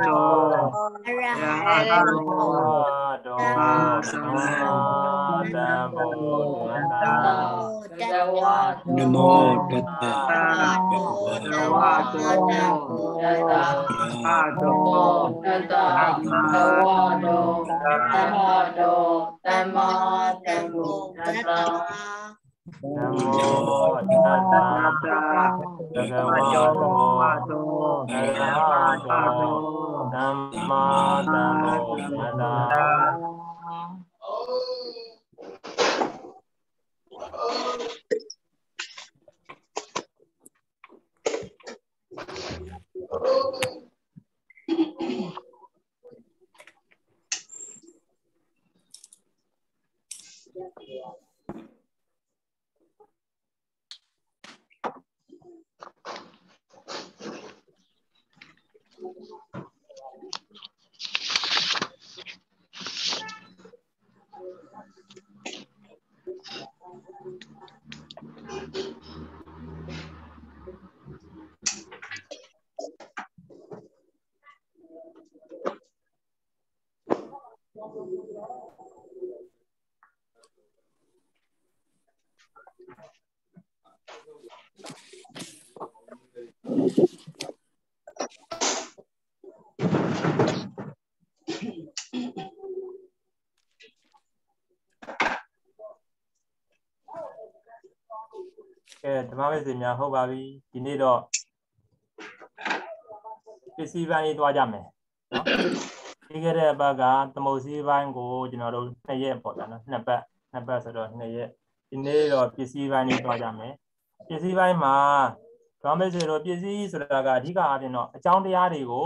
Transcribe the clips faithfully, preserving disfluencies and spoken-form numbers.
โตอะระอะหะระโตโตสัมสัมามมาสัมพุทธัสสะตัสสะนะโมตัสสะภะคะวะโตภะอะคะระวะหะโตโตอะระหะโตสัมมาสัมพุทธัสสะสัมมาสัมพุทธัสสะนะโมตัสสะภะคะวะโตอะระหะโตสัมมาสัมพุทธัสสะကဲဓမ္မမိတ်ဆွေများဟုတ်ပါပြီဒီနေ့တော့ပစ္စည်းပိုင်းသွားကြမယ်နော်ဒီကတဲ့ဘက်ကသမုတ်စည်းပိုင်းကိုကျွန်တော်တို့နှစ်ရက်ပေါ့ဗျာနော်နှစ်ပတ်နှစ်ပတ်ဆိုတော့နှစ်ရက်ဒီနေ့တော့ပစ္စည်းပိုင်းလေးသွားကြမယ်ပစ္စည်းပိုင်းမှာဓမ္မမိတ်ဆွေတို့ပစ္စည်းဆိုတာကအဓိကအပြင်တော့အကြောင်းတရားတွေကို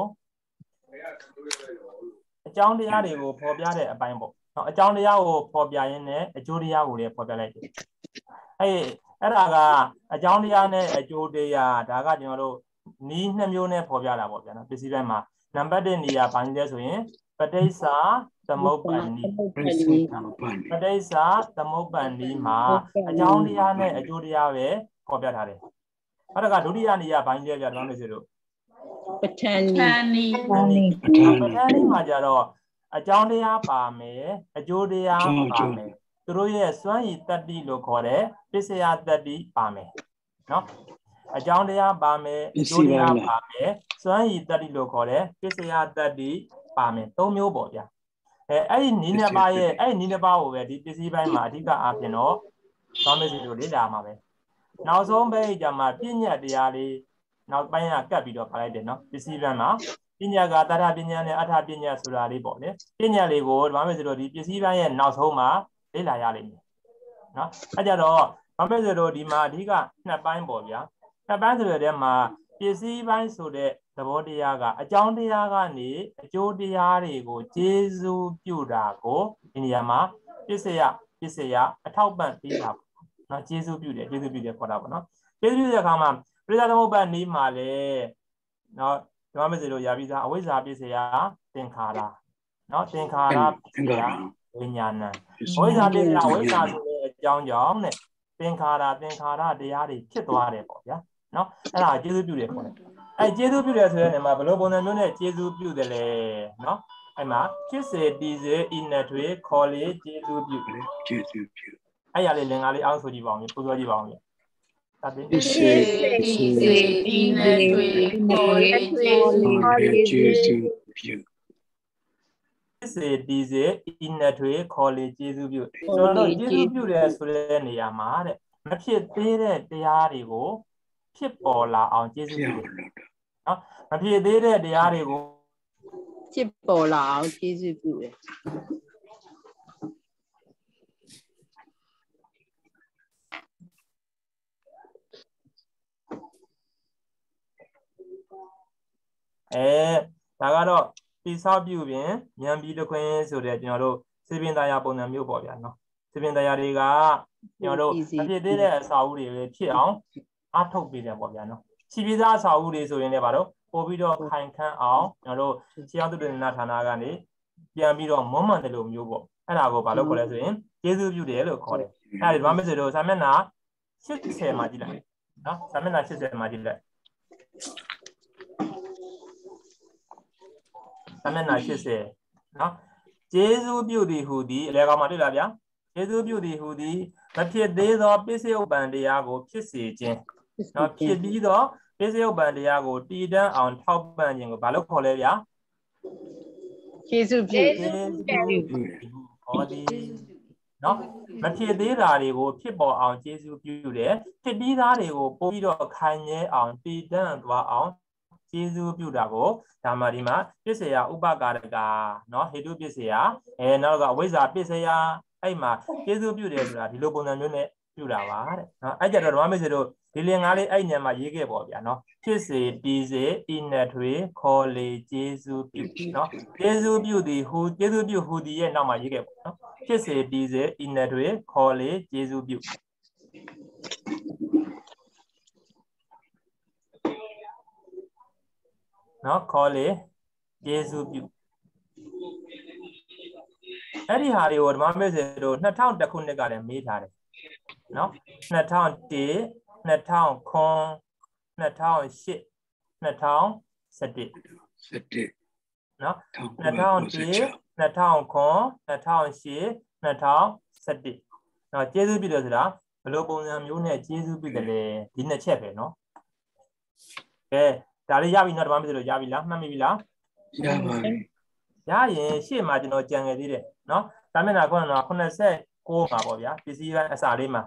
အကြောင်းတရားတွေကိုဖော်ပြတဲ့အပိုင်းပေါ့နော်အကြောင်းတရားကိုဖော်ပြရင်းနဲ့အကျိုးတရားကိုလည်းဖော်ပြလိုက်တယ်အဲအဲ့ဒါကအကြောင်းတရားနဲ့အကျိုးတရားဒါကကျွန်တော်တို့နီးနှစ်မျိုးနဲ့ဖော်ပြတာပေါ့ဗျာနော်ပစ္စည်းပိုင်းမှာနံပါတ်တစ်နေရာဘာနည်းလဲဆိုရင်ပဋိစ္စသမုပ္ပန္နိပဋိစ္စသမုပ္ပန္နိမှာအကြောင်းတရားနဲ့အကျိုးတရားပဲဖော်ပြထားတယ်အဲ့ဒါကဒုတိယနေရာဘာနည်းလဲဗျာဓမ္မမိတ်ဆွေတို့ပဋ္ဌာနီပဋ္ဌာနီပဋ္ဌာနီမှာကြတော့အကြောင်းတရားပါမယ်အကျိုးတရားပါမယ်သူတို့ရဲ့စွမ်းရည်တတ္တိလို့ခေါ်တဲ့ပစ္စယတတ္တိပါမယ်နော်အကြောင်းတရားပါမယ်အကျိုးတရားပါမယ်စွမ်းရည်တတ္တိလို့ခေါ်တဲ့ပစ္စယတတ္တိပါမယ်သုံးမျိုးပေါ့ဗျာအဲအဲ့ဒီနိနှစ်ပါးရဲ့အဲ့ဒီနိနှစ်ပါးကိုပဲဒီပစ္စည်းပိုင်းမှာအဓိကအားဖြင့်တော့သောမေစီတို့လေ့လာမှာပဲနောက်ဆုံးပဲကြမှာပညာတရားလေးနောက်ပိုင်းကကပ်ပြီးတော့ခါလိုက်တယ်နော်ပစ္စည်းပိုင်းမှာပညာကတထပညာနဲ့အထပညာဆိုတာလေးပေါ့လေပညာလေးကိုဓမ္မမေစီတို့ဒီပစ္စည်းပိုင်းရဲ့နောက်ဆုံးမှာလေ့လာရလိမ့်မယ်နော်အဲကြတော့ဓမ္မမေစီတို့ဒီမှာအဓိကနှစ်ပိုင်းပေါ့ဗျာနှစ်ပိုင်းဆိုတဲ့ထဲမှာပစ္စည်းပိုင်းဆိုတဲ့သဘောတရားကအကြောင်းတရားကနေအကျိုးတရားတွေကိုကျေစုပြုတာကိုဒီနေရာမှာပစ္စယပစ္စယအထောက်ပံ့ပေးတာပေါ့နော်ကျေစုပြုတယ်ကျေစုပြုတယ်ခေါ်တာပေါ့နော်ကျေစုပြုတဲ့အခါမှာပရိသသမုပ္ပါနီးမှာလေနော်ဓမ္မမေစီတို့ရာပြီးသားအဝိဇ္ဇာပစ္စယသင်္ခါရနော်သင်္ခါရပစ္စယဝိညာဏအဝိဇ္ဇာပစ္စယအဝိဇ္ဇာဆိုတဲ့အကြောင်းကြောင့်တဲ့သင်္ခါရသင်္ခါရတရားတွေဖြစ်သွားတယ်ပေါ့ဗျာနော်အဲ့ဒါကျေစုပြုတယ်ခေါ်တယ်အဲ့ကျေစုပြုတယ်ဆိုတဲ့နေရာမှာဘယ်လိုပုံစံမျိုးနဲ့ကျေစုပြုတယ်လဲနော်အဲ့မှာဖြစ်စေတည်စေဤနှစ်တွေခေါ်လေကျေစုပြုကျေစုပြုအဲ့ရလေးလင်္ကာလေးအောက်ဆိုကြည့်ပါဦးမြေပူဇော်ကြည့်ပါဦးမြေဖြစ်စေတည်စေဤနှစ်တွေခေါ်လေကျေစုပြုဖြစ်စေတည်စေဤနှစ်တွေခေါ်လေကျေစုပြုဆိုတော့ကျေစုပြုတယ်ဆိုတဲ့နေရာမှာတဲ့မဖြစ်သေးတဲ့တရားတွေကိုဖြစ်ပေါ်လာအောင်ကျေစုပြုတယ်နော်မဖြစ်သေးတဲ့တရားတွေကိုဖြစ်ပေါ်လာအောင်ကျေစုပြုတယ်အဲဒါကတော့တိဆောက်ပြုပြင်ဉာဏ်ပြီးတခွင်းဆိုတဲ့ကျွန်တော်တို့စေပင်တရားပုံစံမျိုးပေါ့ဗျာနော်စေပင်တရားတွေကကျွန်တော်တို့အဖြစ်သေးတဲ့အစာအုပ်တွေဖြစ်အောင်အားထုတ်ပေးတယ်ပေါ့ဗျာနော်ခြေပြသားအစာအုပ်တွေဆိုရင်လည်းဗါတော့ပို့ပြီးတော့ခိုင်ခန့်အောင်ကျွန်တော်တို့ခြေရောက်တုဒ္ဒနာဌာနကနေပြန်ပြီးတော့မွမ်းမံတယ်လို့မျိုးပေါ့အဲ့ဒါကိုဘာလို့ခေါ်လဲဆိုရင်ကျေးဇူးပြုတယ်လို့ခေါ်တယ်အဲ့ဒါဒီဘာမစေတို့စာမျက်နှာရှစ်ဆယ်မှာကြည့်လိုက်နော်စာမျက်နှာရှစ်ဆယ်မှာကြည့်လိုက်စာမျက်နှာeightyနော်ကျေးဇူးပြုသည်ဟူသည်အလဲကောင်မှာတွေ့လားဗျာကျေးဇူးပြုသည်ဟူသည်မဖြစ်သေးသောပစ္စယုပ္ပံတရားကိုဖြစ်စေခြင်းနော်ဖြစ်ပြီးသောပစ္စယုပ္ပံတရားကိုတည်တံ့အောင်ထောက်ပံ့ခြင်းကိုဘာလို့ခေါ်လဲဗျာကျေးဇူးပြုကျေးဇူးပြုဟောသည်နော်မဖြစ်သေးတာတွေကိုဖြစ်ပေါ်အောင်ကျေးဇူးပြုတယ်ဖြစ်ပြီးသားတွေကိုပို့ပြီးတော့ခိုင်မြဲအောင်တည်တံ့သွားအောင်ကျေးဇူးပြုတာကိုဒါမှဒီမှာပစ္စယဥပကာရကနော်ဟေတုပစ္စယအဲနောက်ကအဝိဇ္ဇာပစ္စယအဲ့မှာကျေးဇူးပြုတယ်ဆိုတာဒီလိုပုံစံမျိုးနဲ့ပြုတာပါတဲ့နော်အဲ့ကြတော့ဓမ္မမိတ်ဆွေတို့ဒီလင်္ကာလေးအဲ့ညံမှာရေးခဲ့ပေါ့ဗျာနော်ဖြစ်စေတည်စေဤနဲ့ထွေခေါ်လေကျေးဇူးပြုနော်ကျေးဇူးပြုသည်ဟူကျေးဇူးပြုဟူသည်ရဲ့နောက်မှာရေးခဲ့ပေါ့နော်ဖြစ်စေတည်စေဤနဲ့ထွေခေါ်လေကျေးဇူးပြုနော်ခေါ်လေကျေးဇူးပြုအဲ့ဒီဟာတွေကိုဓမ္မမိတ်ဆွေတို့two thousand oneခုနှစ်ကလည်းမေးထားတယ်နော်two thousand one two thousand nine two thousand eight two thousand sevenနော်two thousand one two thousand nine two thousand eight two thousand sevenနော်ကျေးဇူးပြုတယ်ဆိုတာဘယ်လိုပုံစံမျိုးနဲ့ကျေးဇူးပြုတယ်လဲဒီနှစ်ချက်ပဲနော်ကဲဒါလေးရပြီနော်ဓမ္မမိတ်ဆွေတို့ရပြီလားမှတ်မိပြီလားရပါပြီရရင်ရှေ့မှာကျွန်တော်ကြံခဲ့သေးတယ်နော်ဒါမျက်နှာခုနကeighty-nineမှာပေါ့ဗျာပစ္စည်းပိုင်းအစာလေးမှာ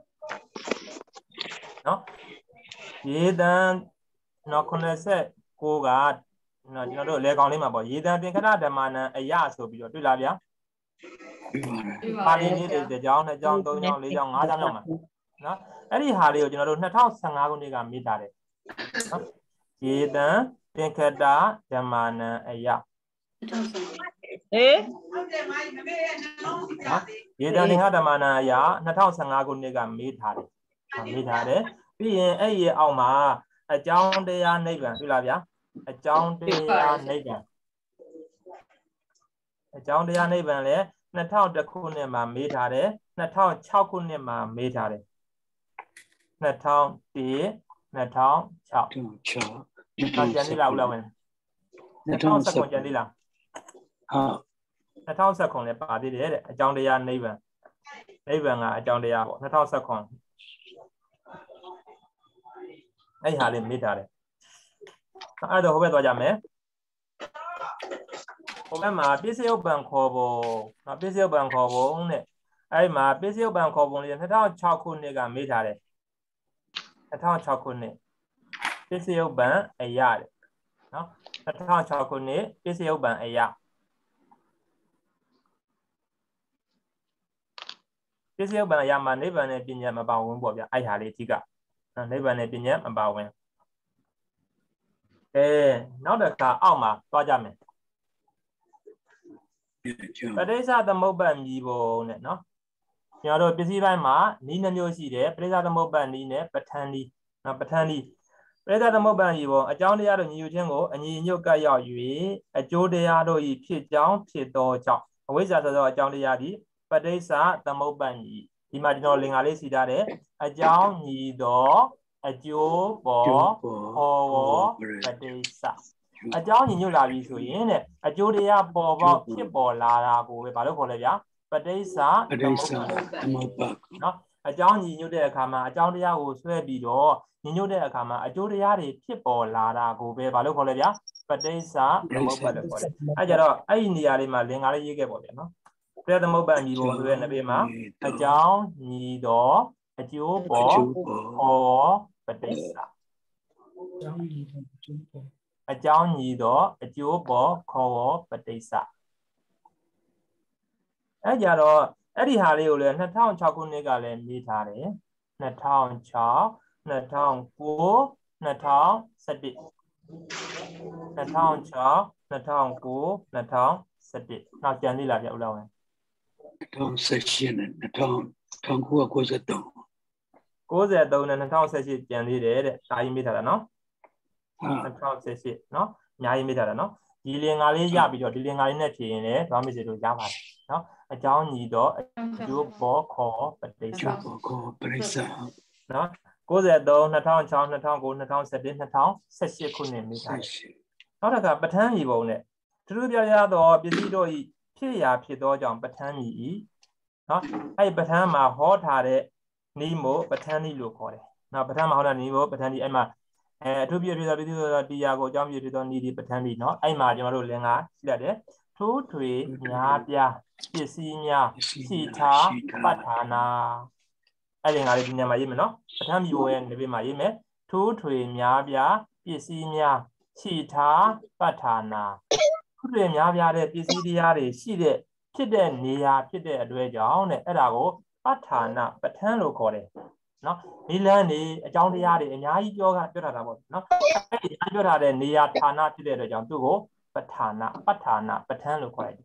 နော်ရေတံနော်eighty-nineကနော်ကျွန်တော်တို့လေကောင်လေးမှာပေါ့ရေတံသင်္ခဏဓမ္မနံအယဆိုပြီးတော့တွေ့လားဗျာတွေ့ပါပါတယ်ပါဠိလေးတွေတစ်ကြောင်းနှစ်ကြောင်းသုံးကြောင်းလေးကြောင်းငါးကြောင်းလောက်မှာနော်အဲ့ဒီဟာလေးကိုကျွန်တော်တို့two thousand fifteenခုနှစ်ကမေးထားတယ်နော်ရေတံသင်္ခဏဓမ္မနံအယဟေးရေတံသင်္ခဏဓမ္မနံအယtwo thousand fifteenခုနှစ်ကမေးထားတယ်မေးထားတယ်ပြီးရင်အဲ့ဒီအောက်မှာအကြောင်းတရားနိဗ္ဗာန်တွေ့လားဗျာအကြောင်းတရားနိဗ္ဗာန်အကြောင်းတရားနိဗ္ဗာန်လည်းtwo thousand oneခုနှစ်မှာမေးထားတယ်two thousand sixခုနှစ်မှာမေးထားတယ်two thousand one two thousand sixတော့ကျန်သေးလားဦးလာဝင်two thousand sevenကျန်သေးလားဟုတ် two thousand sevenလည်းပါသေးတယ်တဲ့အကြောင်းတရားနိဗ္ဗာန်နိဗ္ဗာန်ကအကြောင်းတရားပေါ့two thousand sevenအဲ့ဟာလေးမေးထားတယ်အဲ့တော့ဟိုဘက်သွားကြမယ်ဟိုဘက်မှာပစ္စယုပ္ပံခေါ်ပုံနော်ပစ္စယုပ္ပံခေါ်ပုံနဲ့အဲ့မှာပစ္စယုပ္ပံခေါ်ပုံလေးtwo thousand sixခုနှစ်ကမေးထားတယ်two thousand sixခုနှစ်ပစ္စယုပ္ပံအယတဲ့နော်two thousand sixခုနှစ်ပစ္စယုပ္ပံအယပစ္စယုပ္ပံအယမှာနိဗ္ဗာန်နဲ့ပညာမပါဝင်ပေါ့ဗျအဲ့ဟာလေးအဓိကနော်နိဗ္ဗာန်နဲ့ပညာမပါဝင်အဲနောက်တစ်ခါအောက်မှာသွားကြမယ်ပရိစ္ဆသမုပ္ပါမြည်ပုံနဲ့နော်ကျွန်တော်တို့ပစ္စည်းပိုင်းမှာနီးနှမျိုးရှိတယ်ပရိစ္ဆသမုပ္ပါနီးနဲ့ပဋ္ဌာန်းနီးနော်ပဋ္ဌာန်းနီးပရိစ္ဆသမုပ္ပါမြည်ပုံအကြောင်းတရားတို့ညီညွတ်ခြင်းကိုအညီညွတ်ကပ်ရောက်၍အကျိုးတရားတို့ဤဖြစ်ကြောင်းဖြစ်သောကြောင့်အဝိဇ္ဇာဆိုသောအကြောင်းတရားသည်ပဋိစ္ဆသမုပ္ပါမြည်ဒီမှာကျွန်တော်လင်္ကာလေးစီထားတယ်အကြောင်းညီသောအကျိုးပေါ်ဟောပဋိစ္ဆအကြောင်းညီညွတ်လာပြီဆိုရင်တဲ့အကျိုးတရားပေါ်ပေါက်ဖြစ်ပေါ်လာတာကိုပဲဘာလို့ခေါ်လဲဗျာပဋိစ္ဆသမုပ္ပါနော်အကြောင်းညီညွတ်တဲ့အခါမှာအကြောင်းတရားကိုဆွဲပြီးတော့ညီညွတ်တဲ့အခါမှာအကျိုးတရားတွေဖြစ်ပေါ်လာတာကိုပဲဘာလို့ခေါ်လဲဗျာပဋိစ္ဆသမုပ္ပါလို့ခေါ်တယ်အဲကြတော့အဲ့ဒီနေရာလေးမှာလင်္ကာလေးရေးခဲ့ပေါ့ဗျာနော်ပရိစ္ဆသမုပ္ပါညီပုံဆိုတဲ့နဘေမှာအကြောင်းညီသောအကျိုးပေါ်ဟောပဋိစ္ဆအကြောင်းညီသောအကျိုးပေါ်ခေါ်ဝေါ်ပဋိစ္ဆအဲကြတော့အဲ့ဒီဟာလေးကိုလည်းtwo thousand sixခုနှစ်ကလည်းမေးထားတယ်two thousand six two thousand nine two thousand seven two thousand six two thousand nine two thousand sevenနောက်ကြံသေးလားဗျဦးလောင်းဝင် two thousand sevenနဲ့two thousand ninety-three ninety-threeနဲ့two thousand sevenကျန်သေးတယ်တဲ့ဒါကြီးမေးထားတာနော်two thousand sevenနော်အများကြီးမေးထားတာနော်ဒီလင်္ကာလေးရပြီးတော့ဒီလင်္ကာလေးနဲ့ဖြေရင်လည်းဘာမှမစေလို့ရပါတယ်နော်အကြောင်းညီတော့အကျိုးပေါ်ခေါ်ပဋိစ္ဆပေါ်ခေါ်ပဋိစ္ဆနော်ninety-three two thousand six two thousand nine two thousand seven two thousand sevenခုနှစ်မေးထားတယ်နောက်တစ်ခါပဋ္ဌာန်းညီပုံနဲ့ထူးထူးခြားခြားသောပစ္စည်းတို့၏ဖြစ်ရာဖြစ်သောကြောင့်ပဋ္ဌာန်းမည်၏နော်အဲ့ပဋ္ဌာန်းမှာဟောထားတဲ့နီးမို့ပဋ္ဌာန်းနီးလို့ခေါ်တယ်နော်ပဋ္ဌာန်းမှာဟောတာနီးမို့ပဋ္ဌာန်းနီးအဲ့မှာအဲအထူးပြပြသောပစ္စည်းသောတရားကိုအကြောင်းပြပြသောနီးဒီပဋ္ဌာန်းနီးနော်အဲ့မှာကျွန်တော်တို့လင်္ကာရှိရတယ်ထိုးထွေများပြားပစ္စည်းများရှိထားပဋ္ဌာနာအဲ့ဒီငါလေးဒီနေရာမှာရေးမယ်နော်ပဋ္ဌာန်းမီဘောရဲ့နေရာမှာရေးမယ်ထိုးထွေများပြားပစ္စည်းများရှိထားပဋ္ဌာနာထိုးထွေများပြားတဲ့ပစ္စည်းတရားတွေရှိတဲ့ဖြစ်တဲ့နေရာဖြစ်တဲ့အတွက်ကြောင့်တဲ့အဲ့ဒါကိုပဋ္ဌာနာပဋ္ဌာန်းလို့ခေါ်တယ်နော်ဒီလမ်းနေအကြောင်းတရားတွေအများကြီးပြောတာပြောတာပေါ့နော်အဲ့ဒီပြောထားတဲ့နေရာဌာနဖြစ်တဲ့အတွက်ကြောင့်သူ့ကိုပဋ္ဌာနာပဋ္ဌာနာပဋ္ဌာန်းလို့ခေါ်တယ်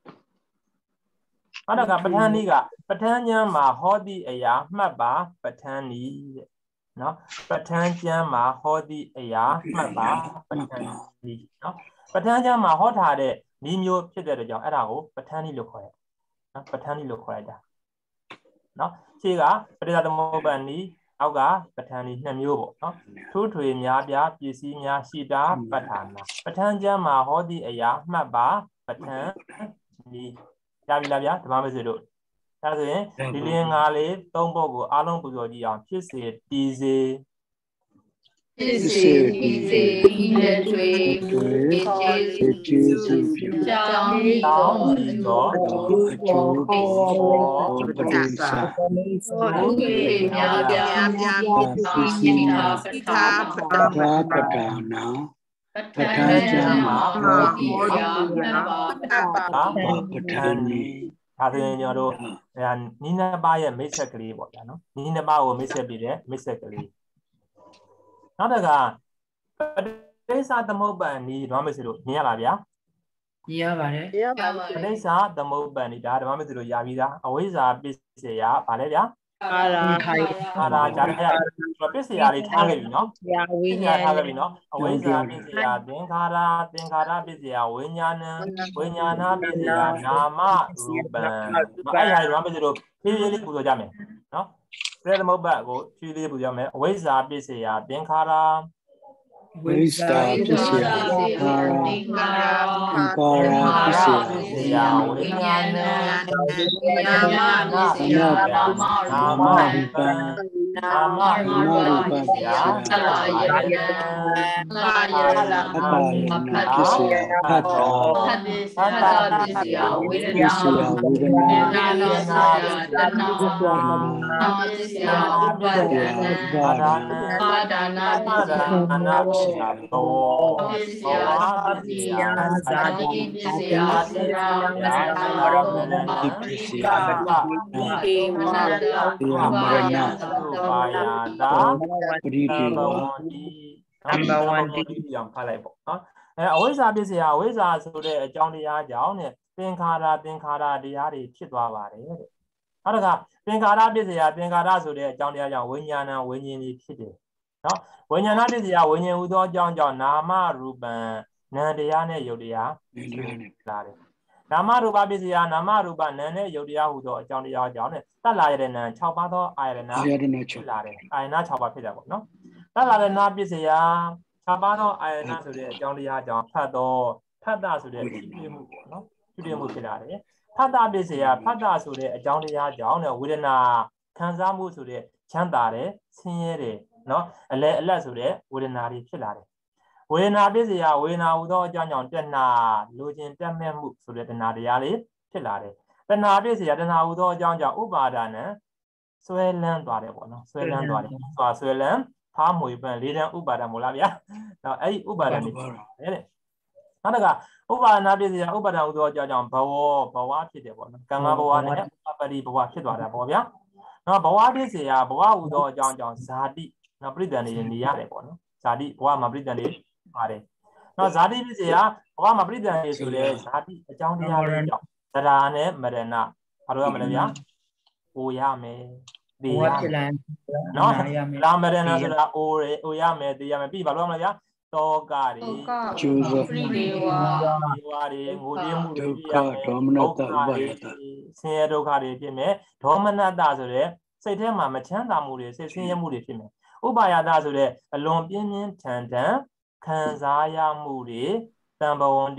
အဲ့ဒါကပဋ္ဌာန်းဤကပဋ္ဌာန်းဉာဏ်မှာဟောသည့်အရာမှတ်ပါပဋ္ဌာန်းဤတဲ့နော်ပဋ္ဌာန်းကျမ်းမှာဟောသည့်အရာမှတ်ပါပဋ္ဌာန်းဤနော်ပဋ္ဌာန်းကျမ်းမှာဟောထားတဲ့ဤမျိုးဖြစ်တဲ့အတွက်ကြောင့်အဲ့ဒါကိုပဋ္ဌာန်းဤလို့ခေါ်တယ်နော်ပဋ္ဌာန်းဤလို့ခေါ်ရတာနော်ခြေကပဋိသသမုပ္ပန်ဤအောက်ကပဋ္ဌာန်းဤနှစ်မျိုးပေါ့နော်ထိုးထွေများပြားပစ္စည်းများရှိတာပဋ္ဌာနာပဋ္ဌာန်းကျမ်းမှာဟောသည့်အရာမှတ်ပါပဋ္ဌာန်းဤရပြီလားဗျာဓမ္မမစေတို့ဒါဆိုရင်ဒီလင်းငါလေးသုံးပုဒ်ကိုအားလုံးပူဇော်ကြည့်အောင်ဖြစ်စေတည်စေဖြစ်စေတည်စေဤလက်တွေကျေကျေစုပြုကြောင်းဤသောဤသောအကျိုးပေါ်ပဋိစ္စသောလူတွေများပြားပြားသိရှိတာပဋ္ဌာပဋ္ဌာပဋ္ဌာနာပဋ္ဌာန်းကျမ်းမှာဟောဒီရာမှတ်ပါပဋ္ဌာပဋ္ဌာနီဒါဆိုရင်ကျွန်တော်တို့နီးနပါရဲ့မိတ်ဆက်ကလေးပေါ့ဗျာနော်နီးနပါကိုမိတ်ဆက်ပြီးတဲ့မိတ်ဆက်ကလေးနောက်တစ်ခါပဋိစ္စသမုပ္ပန်ဤဓမ္မမစေတို့မြင်ရလားဗျာမြင်ရပါတယ်ပဋိစ္စသမုပ္ပန်ဤဒါဓမ္မမစေတို့ရပြီးသားအဝိဇ္ဇာပစ္စယဗာလဲဗျာအာရာခိုင်အာရာဂျာရပစ္စယလေးထားခဲ့ပြီနော်ညာဝိညာဉ်ထားခဲ့ပြီနော်အဝိဇ္ဇာပစ္စယသင်္ခါရသင်္ခါရပစ္စယဝိညာဏဝိညာဏပစ္စယနာမရူပံအဲ့ဟာဓမ္မမစေတို့ဖြည်းဖြည်းလေးပူဇော်ကြမယ်နော်ပရိသမုပ္ပါကိုဖြည်းဖြည်းပူဇော်မယ်အဝိဇ္ဇာပစ္စယသင်္ခါရဝိဇ္ဇာပစ္စယသင်္ခါရသင်္ခါရပစ္စယဝိညာဏနာမပစ္စယနာမနာမရူပံနာမရူပံပစ္စယသလာယနာလာယနာအတ္တပစ္စယအတ္တသတ္တပစ္စယဝေဒနာဝေဒနာနာနာနာတဏနာပစ္စယဥပါဒနာပါဒနာပါဒနာပစ္စယအနာပစ္စယသောပစ္စယပစ္စယဇာတိပစ္စယသေရာမရဏရောမနတိပစ္စယဒီကေမနတဥပါယပါယတာပရိဒေဝနံပါတ်oneဒီအောင်ဖတ်လိုက်ပေါ့နော်အဲအဝိဇ္ဇာပစ္စယအဝိဇ္ဇာဆိုတဲ့အကြောင်းတရားကြောင့်နဲ့သင်္ခါရသင်္ခါရတရားတွေဖြစ်သွားပါတယ်တဲ့နောက်တစ်ခါသင်္ခါရပစ္စယသင်္ခါရဆိုတဲ့အကြောင်းတရားကြောင့်ဝိညာဏဝိညာဉ်တွေဖြစ်တယ်နော်ဝိညာဏပစ္စယဝိညာဉ်ဟူသောအကြောင်းကြောင့်နာမရူပံနာမ်တရားနဲ့ယုတ်တရားလာတယ်နာမရူပပစ္စယနာမရူပနာမ်နဲ့ယုတ်တရားဟူသောအကြောင်းတရားကြောင့်နဲ့တတ်လာရတဲ့နာမ်၆ပါးသောအာယတနာဖြစ်လာတယ်အာယတနာ၆ပါးဖြစ်တယ်ပေါ့နော်တတ်လာတဲ့နာပစ္စယ၆ပါးသောအာယတနာဆိုတဲ့အကြောင်းတရားကြောင့်ဖတ်သောဖတ်တာဆိုတဲ့ဖြစ်ဖြစ်မှုပေါ့နော်ဖြစ်ဖြစ်မှုဖြစ်လာတယ်ဖတ်တာပစ္စယဖတ်တာဆိုတဲ့အကြောင်းတရားကြောင့်နဲ့ဝေဒနာခံစားမှုဆိုတဲ့ချမ်းသာတယ်ဆင်းရဲတယ်နော်အလဲအလတ်ဆိုတဲ့ဝေဒနာတွေဖြစ်လာတယ်ဝေဒနာပစ္စယဝေဒနာဟူသောအကြောင်းကြောင့်တဏှာလိုချင်တက်မဲ့မှုဆိုတဲ့တဏှာတရားလေးဖြစ်လာတယ်တဏှာပစ္စယတဏှာဟူသောအကြောင်းကြောင့်ဥပါဒနာဆွဲလန်းသွားတယ်ပေါ့နော်ဆွဲလန်းသွားတယ်ဆိုတာဆွဲလန်းဖားမွေပန်လေးတန်းဥပါဒမို့လားဗျာနော်အဲ့ဒီဥပါဒနေတဲ့နောက်တစ်ခါဥပါဒနာပစ္စယဥပါဒဟူသောအကြောင်းကြောင့်ဘဝဘဝဖြစ်တယ်ပေါ့နော်ကံကဘဝနဲ့ပရိဘဝဖြစ်သွားတာပေါ့ဗျာနော်ဘဝပစ္စယဘဝဟူသောအကြောင်းကြောင့်ဇာတိနော်ပြိတ္တန်နေနေရတယ်ပေါ့နော်ဇာတိဘဝမှာပြိတ္တန်နေပါတယ်နော်ဇာတိပစ္စယဘဝမှာပြိတ္တန်နေဆိုတဲ့ဇာတိအကြောင်းတရားတွေကြောင့်သရနဲ့မရဏဘာလို့ရမလဲဗျာဟိုရမယ်သိရမယ်နော်လာမရဏဆိုတာအိုရအိုရမယ်သိရမယ်ပြီးဘာလို့ရမလဲဗျာတောကတွေကျိုးသောပရိဒေဝဒေဝတွေငိုကြည့်မှုတွေဒုက္ခဒေါမနတဥပါယတဆင်းရဲဒုက္ခတွေဖြစ်မယ်ဒေါမနတဆိုတဲ့စိတ်ထဲမှာမချမ်းသာမှုတွေစိတ်ဆင်းရဲမှုတွေဖြစ်မယ်ဥပါယတဆိုတဲ့အလွန်ပြင်းပြင်းထန်ထန်ခံစားရမှုတွေတံဘဝန္တိ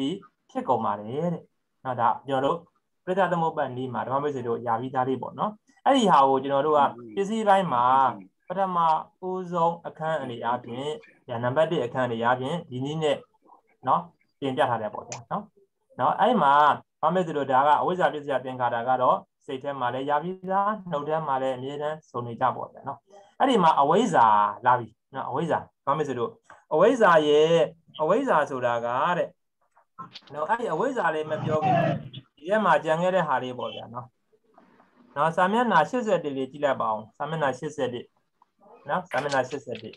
ဖြစ်ကုန်ပါတယ်တဲ့နော်ဒါကျွန်တော်တို့ပြဿနာသမုပ္ပါဒ်နီးမှာဓမ္မမိတ်ဆွေတို့ယာပြီးသားလေးပေါ့နော်အဲ့ဒီဟာကိုကျွန်တော်တို့ကပစ္စည်းပိုင်းမှာပထမဦးဆုံးအခန်းအနေအချင်းညာနံပါတ်တစ်အခန်းအနေအချင်းဒီနည်းနဲ့နော်ပြင်ပြထားတယ်ပေါ့ဗျာနော်နော်အဲ့မှာဓမ္မမိတ်ဆွေတို့ဒါကအဝိဇ္ဇာပစ္စယသင်္ခါရကတော့စိတ်ထဲမှာလည်းယာပြီးသားနှုတ်ထဲမှာလည်းအမြဲတမ်းစုံနေကြပေါ့ဗျာနော်အဲ့ဒီမှာအဝိဇ္ဇာလာပြီနော်အဝိဇ္ဇာဓမ္မမိတ်ဆွေတို့အဝိဇ္ဇာရဲ့အဝိဇ္ဇာဆိုတာကတဲ့နော်အဲ့ဒီအဝိဇ္ဇာလေးမပြောခင်ဒီထဲမှာကြံခဲ့တဲ့ဟာလေးပေါ့ဗျာနော်နော်စာမျက်နှာeighty-oneလေးကြည့်လိုက်ပါအောင်စာမျက်နှာeighty-oneနော်စာမျက်နှာeighty-one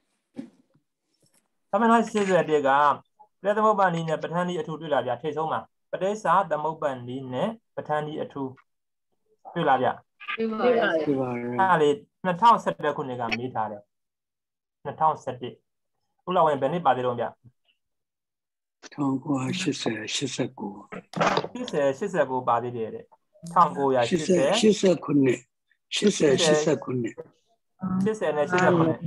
စာမျက်နှာeighty-oneကပြသမုပ္ပါဒ်နည်းနဲ့ပဋ္ဌာန်းနည်းအထူးတွေ့လာဗျာထိတ်ဆုံးမှာပဋိစ္စသမုပ္ပါဒ်နည်းနဲ့ပဋ္ဌာန်းနည်းအထူးတွေ့လာဗျာတွေ့ပါရဲ့တွေ့ပါရဲ့အဲ့လေးtwo thousand seventeenခုနှစ်ကမေးထားတယ်two thousand seventeenခုလောက်ဝင်ဘယ်နှစ်ပါသေးတော့ဗျ one nine eighty eighty-nine eighty eighty-nineပါသေးတယ်တဲ့nineteen eighty eighty-nineခုနှစ်eighty eighty-nineခုနှစ် eightyနဲ့eighty-nine nineteen eighty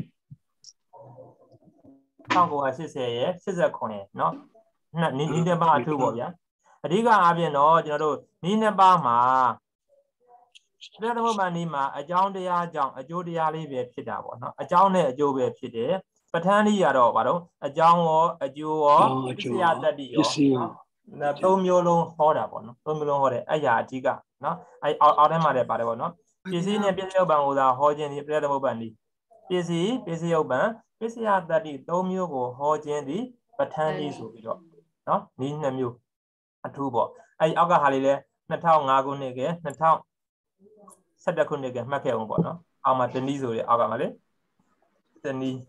ရဲ့eighty-nineရဲ့เนาะနီးနီးတစ်ပါးအထူးပေါ့ဗျာအဓိကအားဖြင့်တော့ကျွန်တော်တို့နီးနှစ်ပါးမှာပြသမုပ္ပါဒ်နည်းမှာအကြောင်းတရားကြောင့်အကျိုးတရားလေးပဲဖြစ်တာပေါ့เนาะအကြောင်းနဲ့အကျိုးပဲဖြစ်တယ်ပဋ္ဌာန်းနည်းရတော့ဗါတော့အကြောင်းရောအကျိုးရောပစ္စယတတ္တိရောသုံးမျိုးလုံးဟောတာပေါ့နော်သုံးမျိုးလုံးဟောတယ်အဲ့ရာအဓိကနော်အဲ့အောက်အောက်ထဲမှာလည်းပါတယ်ပေါ့နော်ပစ္စည်းနဲ့ပစ္စယုပ္ပံကိုသာဟောခြင်းဒီပြသမုပ္ပါဒ်နည်းပစ္စည်းပစ္စယုပ္ပံပစ္စယတတ္တိသုံးမျိုးကိုဟောခြင်းဒီပဋ္ဌာန်းနည်းဆိုပြီးတော့နော်နည်းနှစ်မျိုးအထူးပေါ့အဲ့အောက်ကဟာလေးလဲtwo thousand fiveခုနှစ်ကဲtwo thousand seventeenခုနှစ်ကမှတ်ခဲ့အောင်ပေါ့နော်အောက်မှာတနည်းဆိုရအောက်ကမှာလေတနည်း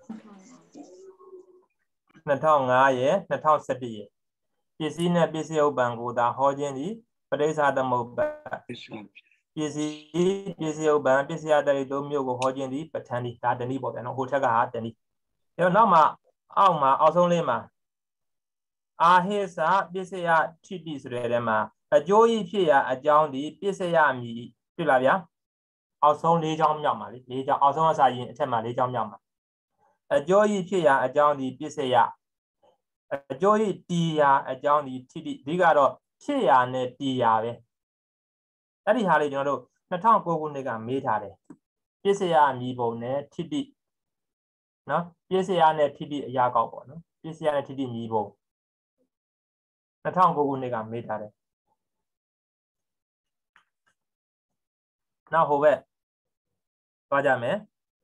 two thousand fiveရဲ့two thousand seventeenရဲ့ပစ္စည်းနဲ့ပစ္စယုပ္ပံကိုသာဟောခြင်းဒီပဋိစ္စသမုပ္ပါဒ်ပစ္စည်းပစ္စယုပ္ပံပစ္စယတတ္တိသုံးမျိုးကိုဟောခြင်းဒီပဋ္ဌာန်းနည်းဒါတနည်းပေါ့ဗျာနော်ဟိုထက်ကဟာတနည်းဒါနောက်မှာအောက်မှာအောက်ဆုံးလေးမှာအာဟိစပစ္စယထိတိဆိုတဲ့ထဲမှာအကျိုးဤဖြစ်ရာအကြောင်းဒီပစ္စယမည်တွေ့လားဗျာအောက်ဆုံး၄ချောင်းမြောက်မှာလေ၄ချောင်းအောက်ဆုံးအစာရင်အထက်မှာ၄ချောင်းမြောက်မှာအကျိုးဤဖြစ်ရာအကြောင်းဒီပစ္စယအကျိုးဤတီရာအကြောင်းဒီထိတိဒီကတော့ဖြစ်ရာနဲ့တီရာပဲအဲ့ဒီဟာလေးကျွန်တော်တို့two thousand nineခုနှစ်ကမေးထားတယ်ပစ္စယမည်ပုံနဲ့ထိတိနော်ပစ္စယနဲ့ထိတိအရာကောက်ပေါ့နော်ပစ္စယနဲ့ထိတိမည်ပုံtwo thousand nineခုနှစ်ကမေးထားတယ်နောက်ဟိုဘက်သွားကြမယ်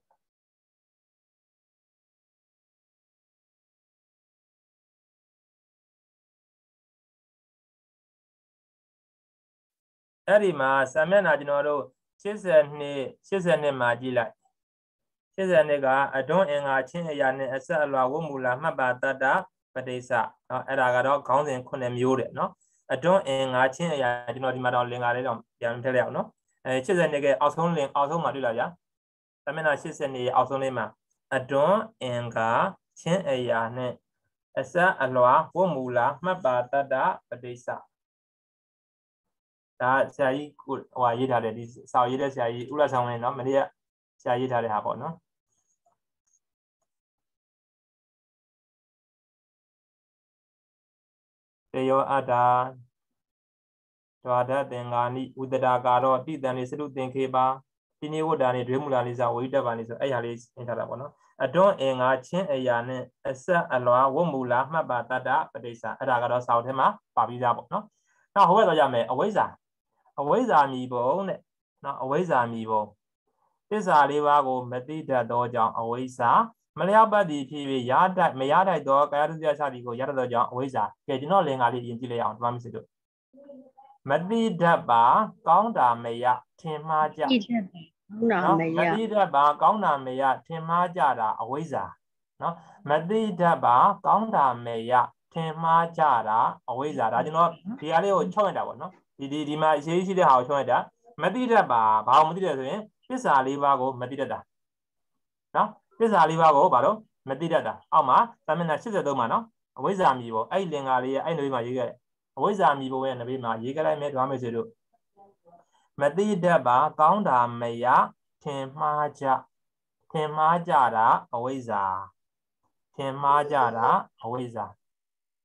အဲ့ဒီမှာစာမျက်နှာကျွန်တော်တို့eighty-two eighty-twoမှာကြည့်လိုက်eighty-twoကအတွန်းအင်္ဂါချင်းအရာနဲ့အဆက်အလွာဝတ်မူလာမှတ်ပါတတ္တပဋိစ္စเนาะအဲ့ဒါကတော့ခေါင်းစဉ်nineမျိုးတဲ့เนาะအတွန်းအင်္ဂါချင်းအရာကျွန်တော်ဒီမှာတော့လင်္ကာလေးတော့ပြန်ထည့်လိုက်အောင်เนาะအဲeighty-twoကအောက်ဆုံးလင်အောက်ဆုံးမှာတွေ့လာဗျာစာမျက်နှာeighty-twoရဲ့အောက်ဆုံးလေးမှာအတွန်းအင်္ဂါချင်းအရာနဲ့အဆက်အလွာဝတ်မူလာမှတ်ပါတတ္တပဋိစ္စဒါဆရာကြီးဟိုဟာရေးထားတယ်ဒီစာရေးတဲ့ဆရာကြီးဥရဆောင်ဝင်เนาะမနေ့ကဆရာရေးထားတဲ့ဟာပေါ့เนาะတေယောအတ္တာဒွါဒသင်္ဃာနိဥဒတာကာရောတိတံနေစရုသင်္ခေပါတိနိဝတ္တာနေဒွေမူလာလေးစာဝိတ္တပါနေဆိုအဲ့ဟာလေးသင်ထားတာပေါ့เนาะအတွန်းအင်္ဂါချင်းအရာနဲ့အဆက်အလွာဝတ်မူလာမှတ်ပါတတ္တပဋိစ္စအဲ့ဒါကတော့စာအုပ်ထဲမှာပါပြီးသားပေါ့เนาะနောက်ဟိုဘက်တော့ကြမယ်အဝိဇ္ဇာအဝိဇ္ဇာမီဘုံတဲ့နော်အဝိဇ္ဇာမီဘုံသစ္စာလေးပါးကိုမသိတတ်သောကြောင့်အဝိဇ္ဇာမလျောက်ပတ်သည်ဖြစ်၍ရတတ်မရတတ်သောကာယတုတရားချသည်ကိုရတတ်သောကြောင့်အဝိဇ္ဇာကဲကျွန်တော်လင်္ကာလေးရင်ကြည့်လိုက်အောင်ဒီမှာမရှိလို့မသိတတ်ပါကောင်းတာမရထင်မှားကြနော်မသိတတ်ပါကောင်းတာမရထင်မှားကြတာအဝိဇ္ဇာနော်မသိတတ်ပါကောင်းတာမရထင်မှားကြတာအဝိဇ္ဇာဒါကျွန်တော်ဒီအားလေးကိုချုပ်ရတာပေါ့နော်ဒီဒီဒီမှာအရေးကြီးတဲ့ဟာကိုချုပ်ရတာမသိတတ်ပါဘာလို့မသိတတ်ဆိုရင်ပစ္စာလေးပါးကိုမသိတတ်တာနော်ပစ္စာလေးပါးကိုဘာလို့မသိတတ်တာအောက်မှာစာမျက်နှာeighty-threeမှာနော်အဝိဇ္ဇာမီပေါ့အဲ့လင်္ကာလေးရဲ့အဲ့နဘေးမှာရေးခဲ့တယ်အဝိဇ္ဇာမီပေါ့ရဲ့နဘေးမှာရေးခဲ့လိုက်မယ်ဓမ္မမေဆွေတို့မသိတတ်ပါကောင်းတာမရထင်မှားကြထင်မှားကြတာအဝိဇ္ဇာထင်မှားကြတာအဝိဇ္ဇာ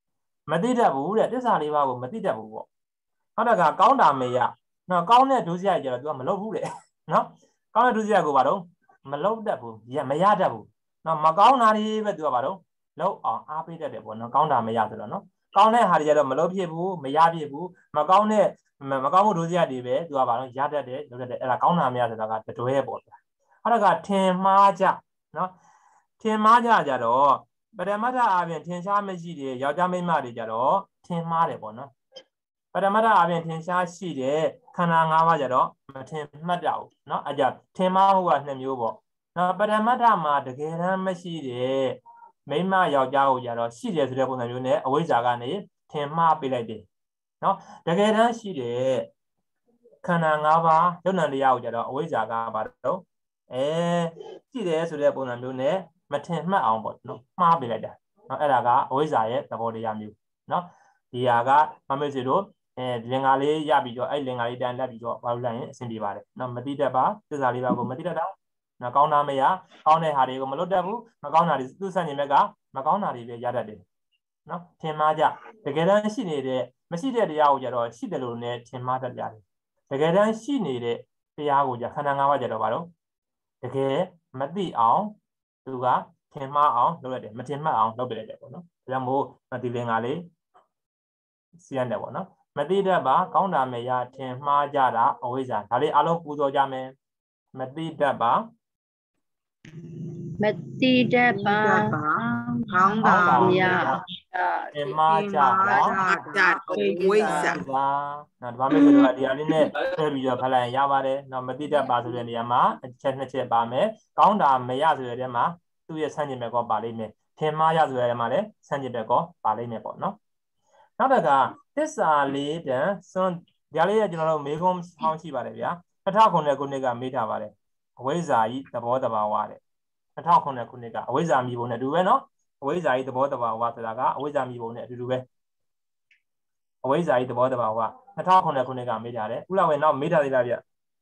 မသိတတ်ဘူးတဲ့သစ္စာလေးပါးကိုမသိတတ်ဘူးပေါ့နောက်တစ်ခါကောင်းတာမေရနော်ကောင်းတဲ့ဒုစရိုက်ကြတော့ तू ကမလုပ်ဘူးတဲ့နော်ကောင်းတဲ့ဒုစရိုက်ကိုပါတော့မလုပ်တတ်ဘူးမရတတ်ဘူးနော်မကောင်းတာတွေပဲ तू ကပါတော့လောက်အောင်အားပေးတတ်တယ်ပေါ့နော်ကောင်းတာမရဆိုတော့နော်ကောင်းတဲ့ဟာတွေကြတော့မလုပ်ဖြစ်ဘူးမရဖြစ်ဘူးမကောင်းတဲ့မကောင်းမှုဒုစရိုက်တွေပဲ तू ကပါတော့ရတတ်တယ်လုပ်တတ်တယ်အဲ့ဒါကောင်းတာမရဆိုတာကတတွဲပေါ့ဗျာအဲ့ဒါကထင်မှားကြနော်ထင်မှားကြကြတော့ပရမတ္ထအပြင်ထင်ရှားမရှိတဲ့ယောက်ျားမိန်းမတွေကြတော့ထင်မှားတယ်ပေါ့နော်ပရမတ္ထအပြင်ထင်ရှားရှိတဲ့ခန္ဓာ၅ပါးကြတော့မထင်မှတ်တော့ဘူးเนาะအကြထင်မှားမှုကနှစ်မျိုးပေါ့နော်ပရမတ္ထမှာတကယ်တမ်းမရှိတဲ့မိန်းမယောက်ျားကိုကြတော့ရှိတယ်ဆိုတဲ့ပုံစံမျိုးနဲ့အဝိဇ္ဇာကနေထင်မှားပေးလိုက်တယ်เนาะတကယ်တမ်းရှိတဲ့ခန္ဓာ၅ပါးယုံ nant တရားကိုကြတော့အဝိဇ္ဇာကပါတော့အဲရှိတယ်ဆိုတဲ့ပုံစံမျိုးနဲ့မထင်မှတ်အောင်ပေါ့နော်မှားပေးလိုက်တာเนาะအဲ့ဒါကအဝိဇ္ဇာရဲ့သဘောတရားမျိုးเนาะဒီဟာကမမေ့စီတို့အဲလင်္ကာလေးရပြီးတော့အဲ့လင်္ကာလေးတန်းလက်ပြီးတော့ဘာလို့လဲရင်အဆင်ပြေပါတယ်เนาะမတိတတ်ပါသစ္စာလေးပါကိုမတိတတ်တာเนาะကောင်းတာမရကောင်းတဲ့ဟာတွေကိုမလွတ်တတ်ဘူးမကောင်းတာတွေသူ့ဆန့်ကျင်ဘက်ကမကောင်းတာတွေပဲရတတ်တယ်เนาะထင်မှားကြတကယ်တမ်းရှိနေတဲ့မရှိတဲ့တရားကိုကြတော့ရှိတယ်လို့လည်းထင်မှားတတ်ကြတယ်တကယ်တမ်းရှိနေတဲ့တရားကိုကြခန္ဓာ၅ပါးကြတော့ဘာလို့တကယ်မသိအောင်သူကထင်မှားအောင်လုပ်ရတယ်မထင်မှတ်အောင်လုပ်ပြလိုက်တယ်ပေါ့နော်ဒါကြောင့်မို့ဒီလင်္ကာလေးစီးရတယ်ပေါ့နော်မသိတတ်ပါကောင်းတာမရထင်မှားကြတာအဝိဇ္ဇာဒါလေးအလုံးပူဇော်ကြမယ်မသိတတ်ပါမသိတတ်ပါကောင်းတာမရထင်မှားကြတာဝိဇ္ဇာနော်ဒါမှမဟုတ်ဒီအလေးနဲ့ထည့်ပြီးတော့ဖတ်လိုက်ရပါတယ်နော်မသိတတ်ပါဆိုတဲ့နေရာမှာအချက်နှစ်ချက်ပါမယ်ကောင်းတာမရဆိုတဲ့နေရာမှာသူ့ရဲ့ဆန့်ကျင်ဘက်ကောပါလိမ့်မယ်ထင်မှားရဆိုတဲ့နေရာမှာလည်းဆန့်ကျင်ဘက်ကောပါလိမ့်မယ်ပေါ့နော်နောက်တစ်ခါသစ္စာလေးတန်စွန်းဒါလေးကကျွန်တော်တို့မေကုံးဟောင်းရှိပါတယ်ဗျာ၂၀၀၉ခုနှစ်ကမေးထားပါတယ်အဝိဇ္ဇာဤသဘောတဘာဝတဲ့၂၀၀၉ခုနှစ်ကအဝိဇ္ဇာမြည်ပုံနဲ့အတူပဲနော်အဝိဇ္ဇာဤသဘောတဘာဝဆိုတာကအဝိဇ္ဇာမြည်ပုံနဲ့အတူတူပဲအဝိဇ္ဇာဤသဘောတဘာဝ၂၀၀၉ခုနှစ်ကမေးထားတယ်ဥလာဝင်နောက်မေးထားသေးလားဗျ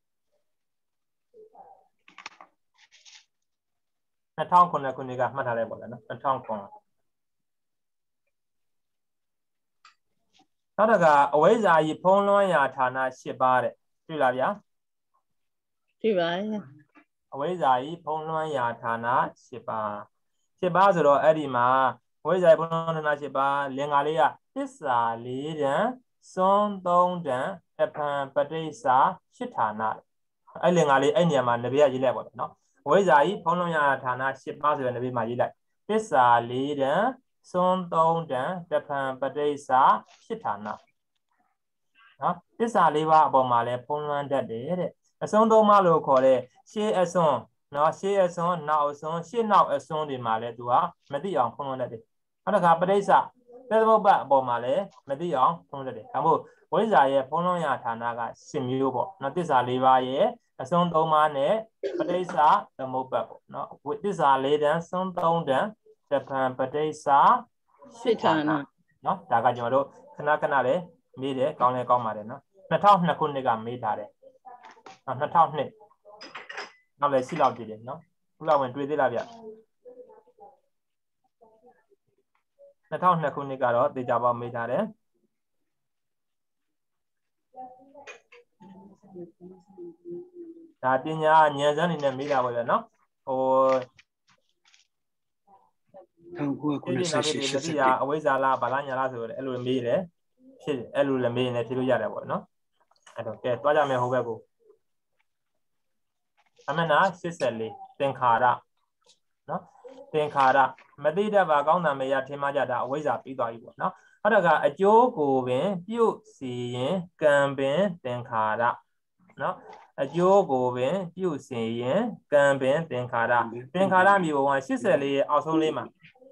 ၂၀၀၉ခုနှစ်ကမှတ်ထားလိုက်ပါလားနော်၂၀၀၉နောက်တစ်ခါအဝိဇ္ဇာကြီးဖုံးလွှမ်းရာဌာန၈ပါးတဲ့တွေ့လားဗျာတွေ့ပါရဲ့အဝိဇ္ဇာကြီးဖုံးလွှမ်းရာဌာန၈ပါး၈ပါးဆိုတော့အဲ့ဒီမှာအဝိဇ္ဇာဖုံးလွှမ်းဌာန၈ပါးလင်္ကာလေးကသစ္စာ၄တန်စွန်း၃တန်အဖန်ပဋိစ္စ၈ဌာနအဲ့လင်္ကာလေးအဲ့နေရာမှာနဘေကရေးလိုက်ပါတော့နော်အဝိဇ္ဇာကြီးဖုံးလွှမ်းရာဌာန၈ပါးဆိုတဲ့နဘေမှာရေးလိုက်သစ္စာ၄တန်စွန်း၃တန်တဖန်ပဋိစ္စ၈ဌာနနော်သစ္စာလေးပါးအပေါ်မှာလဲဖုံးလွှမ်းတတ်တယ်တဲ့အစွန်းသုံးပါးလို့ခေါ်တဲ့ရှေးအစွန်းနော်ရှေးအစွန်းနောက်အစွန်းရှေးနောက်အစွန်းတွေမှာလဲသူကမသိအောင်ဖုံးလွှမ်းတတ်တယ်နောက်တစ်ခါပဋိစ္စသသမုပ္ပါအပေါ်မှာလဲမသိအောင်ဖုံးလွှမ်းတတ်တယ်ဒါမို့ဝိဇ္ဇာရဲ့ဖုံးလွှမ်းရာဌာနက၈မျိုးပေါ့နော်သစ္စာလေးပါးရဲ့အစွန်းသုံးပါးနဲ့ပဋိစ္စသမုပ္ပါပေါ့နော်သစ္စာလေးတန်စွန်း၃တန်တဖန်ပဋိစ္စ၈ဌာနနော်ဒါကကျွန်တော်တို့ခဏခဏလေးမေးတယ်ကောင်းလဲကောင်းပါတယ်နော်၂၀၀၂ခုနှစ်ကမေးထားတယ်နော်၂၀၀၂နောက်လည်းရှိလောက်တည်တယ်နော်ခုလောက်ဝင်တွေ့သေးလားဗျ၂၀၀၂ခုနှစ်ကတော့တေချာပေါမေးထားတယ်ဒါပညာဉာဏ်စမ်းနေနဲ့မေးတာပါဗျနော်ဟို၁၉၉၈တတိယအဝိဇ္ဇာလားဗလာညာလားဆိုတော့အဲ့လိုမေးတယ်ဖြစ်အဲ့လိုလည်းမေးနေဖြေလို့ရတယ်ပေါ့နော်အဲ့တော့ကဲတွားကြမယ်ဟိုဘက်ကိုအမနာ၈၄သင်္ခါရနော်သင်္ခါရမသိတတ်ပါကောင်းတာမရထင်မှကြတာအဝိဇ္ဇာပြီးသွားပြီပေါ့နော်ဟုတ်တော့ကအကျိုးကိုပင်ပြုစီရင်ကံပင်သင်္ခါရနော်အကျိုးကိုပင်ပြုစီရင်ကံပင်သင်္ခါရသင်္ခါရမျိုးက၈၄ရဲ့အောက်ဆုံးလေးမှာ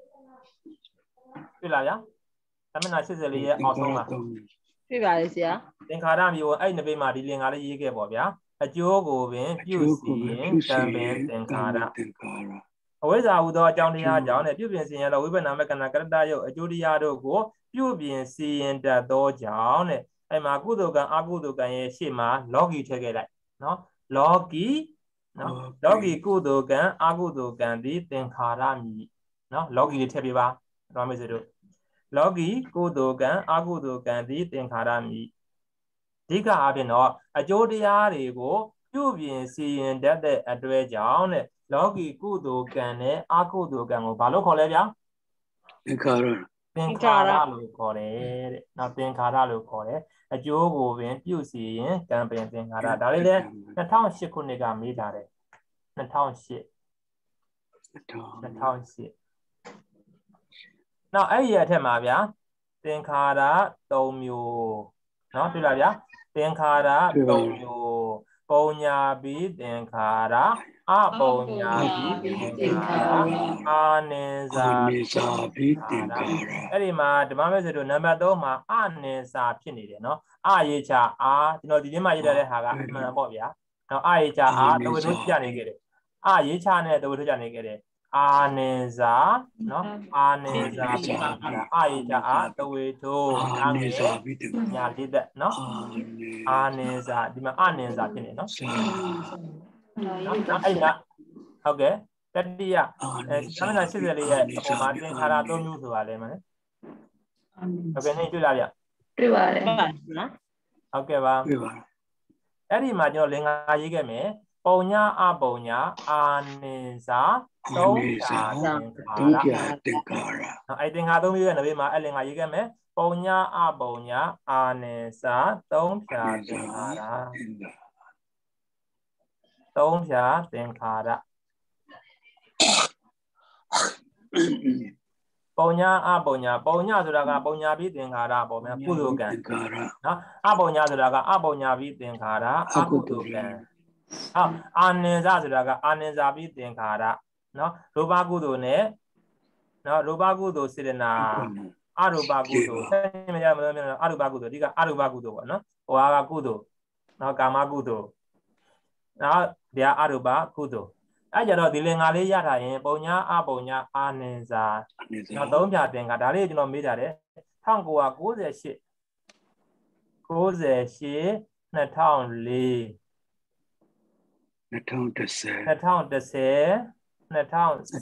တွေ့လားဗျာအမနာ၈၄ရဲ့အောက်ဆုံးမှာတွေ့ပါလေဆရာသင်္ခါရမျိုးအဲ့ဒီနဘေးမှာဒီလင်္ကာလေးရေးခဲ့ပေါ့ဗျာအကျိုးကိုပင်ပြုစီရင်ကံပင်သင်္ခါရအဝိဇ္ဇာဟူသောအကြောင်းတရားကြောင့်နဲ့ပြုပြင်စီရင်သောဝိပဿနာမကဏကရတယုတ်အကျိုးတရားတို့ကိုပြုပြင်စီရင်တတ်သောကြောင့်တဲ့အဲ့မှာကုသိုလ်ကံအကုသိုလ်ကံရဲ့ရှေ့မှာလောကီထည့်ခဲ့လိုက်နော်လောကီနော်လောကီကုသိုလ်ကံအကုသိုလ်ကံဒီသင်္ခါရမည်နော်လောကီလေးထည့်ပြပါတော့မေးစတို့လောကီကုသိုလ်ကံအကုသိုလ်ကံသည်သင်္ခါရမည်အဓိကအပြင်တော့အကျိုးတရားတွေကိုပြုပြင်စီရင်တတ်တဲ့အတွေ့အကြောင်းတဲ့လောကီကုသိုလ်ကံနဲ့အကုသိုလ်ကံကိုဘာလို့ခေါ်လဲဗျာသင်္ခါရသင်္ခါရလို့ခေါ်တယ်တဲ့နောက်သင်္ခါရလို့ခေါ်တယ်အကျိုးကိုပင်ပြုစီရင်ကံပင်သင်္ခါရဒါလေးလည်း၂၀၀၈ခုနှစ်ကမေးထားတယ်၂၀၀၈၂၀၀၈နောက်အဲ့ဒီအထက်မှာဗျာသင်္ခါရ၃မျိုးเนาะတွေ့လားဗျာသင်္ခါရ၃မျိုးပုံညာပြီးသင်္ခါရအပုံညာပြီးသင်္ခါရအာနိစာပြီးသင်္ခါရအဲ့ဒီမှာဓမ္မမဲဆိုတော့နံပါတ်၃မှာအနိစာဖြစ်နေတယ်เนาะအရေးချအာကျွန်တော်ဒီနေ့မှရေးထားတဲ့ဟာကအမှန်ပေါ့ဗျာเนาะအရေးချအာတဝေထုကြနေခဲ့တယ်အရေးချနဲ့တဝေထုကြနေခဲ့တယ်အာနိစာเนาะအာနိစာပြီးသင်္ခါရအရေးချအာတဝေထုအာနိစာပြီးသင်္ခါရညာလေးသက်เนาะအာနိစာဒီမှာအနိစာဖြစ်နေเนาะအဲ့ဒါဟုတ်ကဲ့တတိယအဲသမဏ၈၄ရဲ့အပေါ်မှာသင်္ခါရ၃မျိုးဆိုတာလဲမလဲဟုတ်ကဲ့နေတွေ့လားဗျတွေ့ပါတယ်နော်ဟုတ်ကဲ့ပါတွေ့ပါအဲ့ဒီမှာကျွန်တော်လင်္ကာရေးခဲ့မယ်ပုံညာအပုံညာအာနိစာသုံးဖြာသင်္ခါရသုံးဖြာသင်္ခါရအဲ့သင်္ခါရ၃မျိုးရဲ့နဘေးမှာအဲ့လင်္ကာရေးခဲ့မယ်ပုံညာအပုံညာအာနိစာသုံးဖြာသင်္ခါရသုံးဖြာသင်္ခါရပုံညာအပုံညာပုံညာဆိုတာကပုံညာပြီးသင်္ခါရပေါ့ဗျာကုသိုလ်ကံနော်အပုံညာဆိုတာကအပုံညာပြီးသင်္ခါရအကုသိုလ်ကံဟောအာနိစဆိုတာကအာနိစပြီးသင်္ခါရနော်ရူပကုသိုလ်နဲ့နော်ရူပကုသိုလ်စေတနာအရူပကုသိုလ်ဆက်မရမလို့အရူပကုသိုလ်ဒီကအရူပကုသိုလ်ပေါ့နော်ဟိုဟာကကုသိုလ်နော်ကာမကုသိုလ်နော်ဒီကအရူပကုသိုလ်အဲ့ကြတော့ဒီလင်္ကာလေးရထားရင်ပုံညာအပုံညာအာနိစာနောက်သုံးဖြာသင်္ခါဒါလေးကျွန်တော်မေးကြတယ်၁၉၉၈ ၉၈ ၂၀၀၄ ၂၀၁၄၂၀၁၀၂၀၁၀၂၀၁၁၂၀၁၁ ၂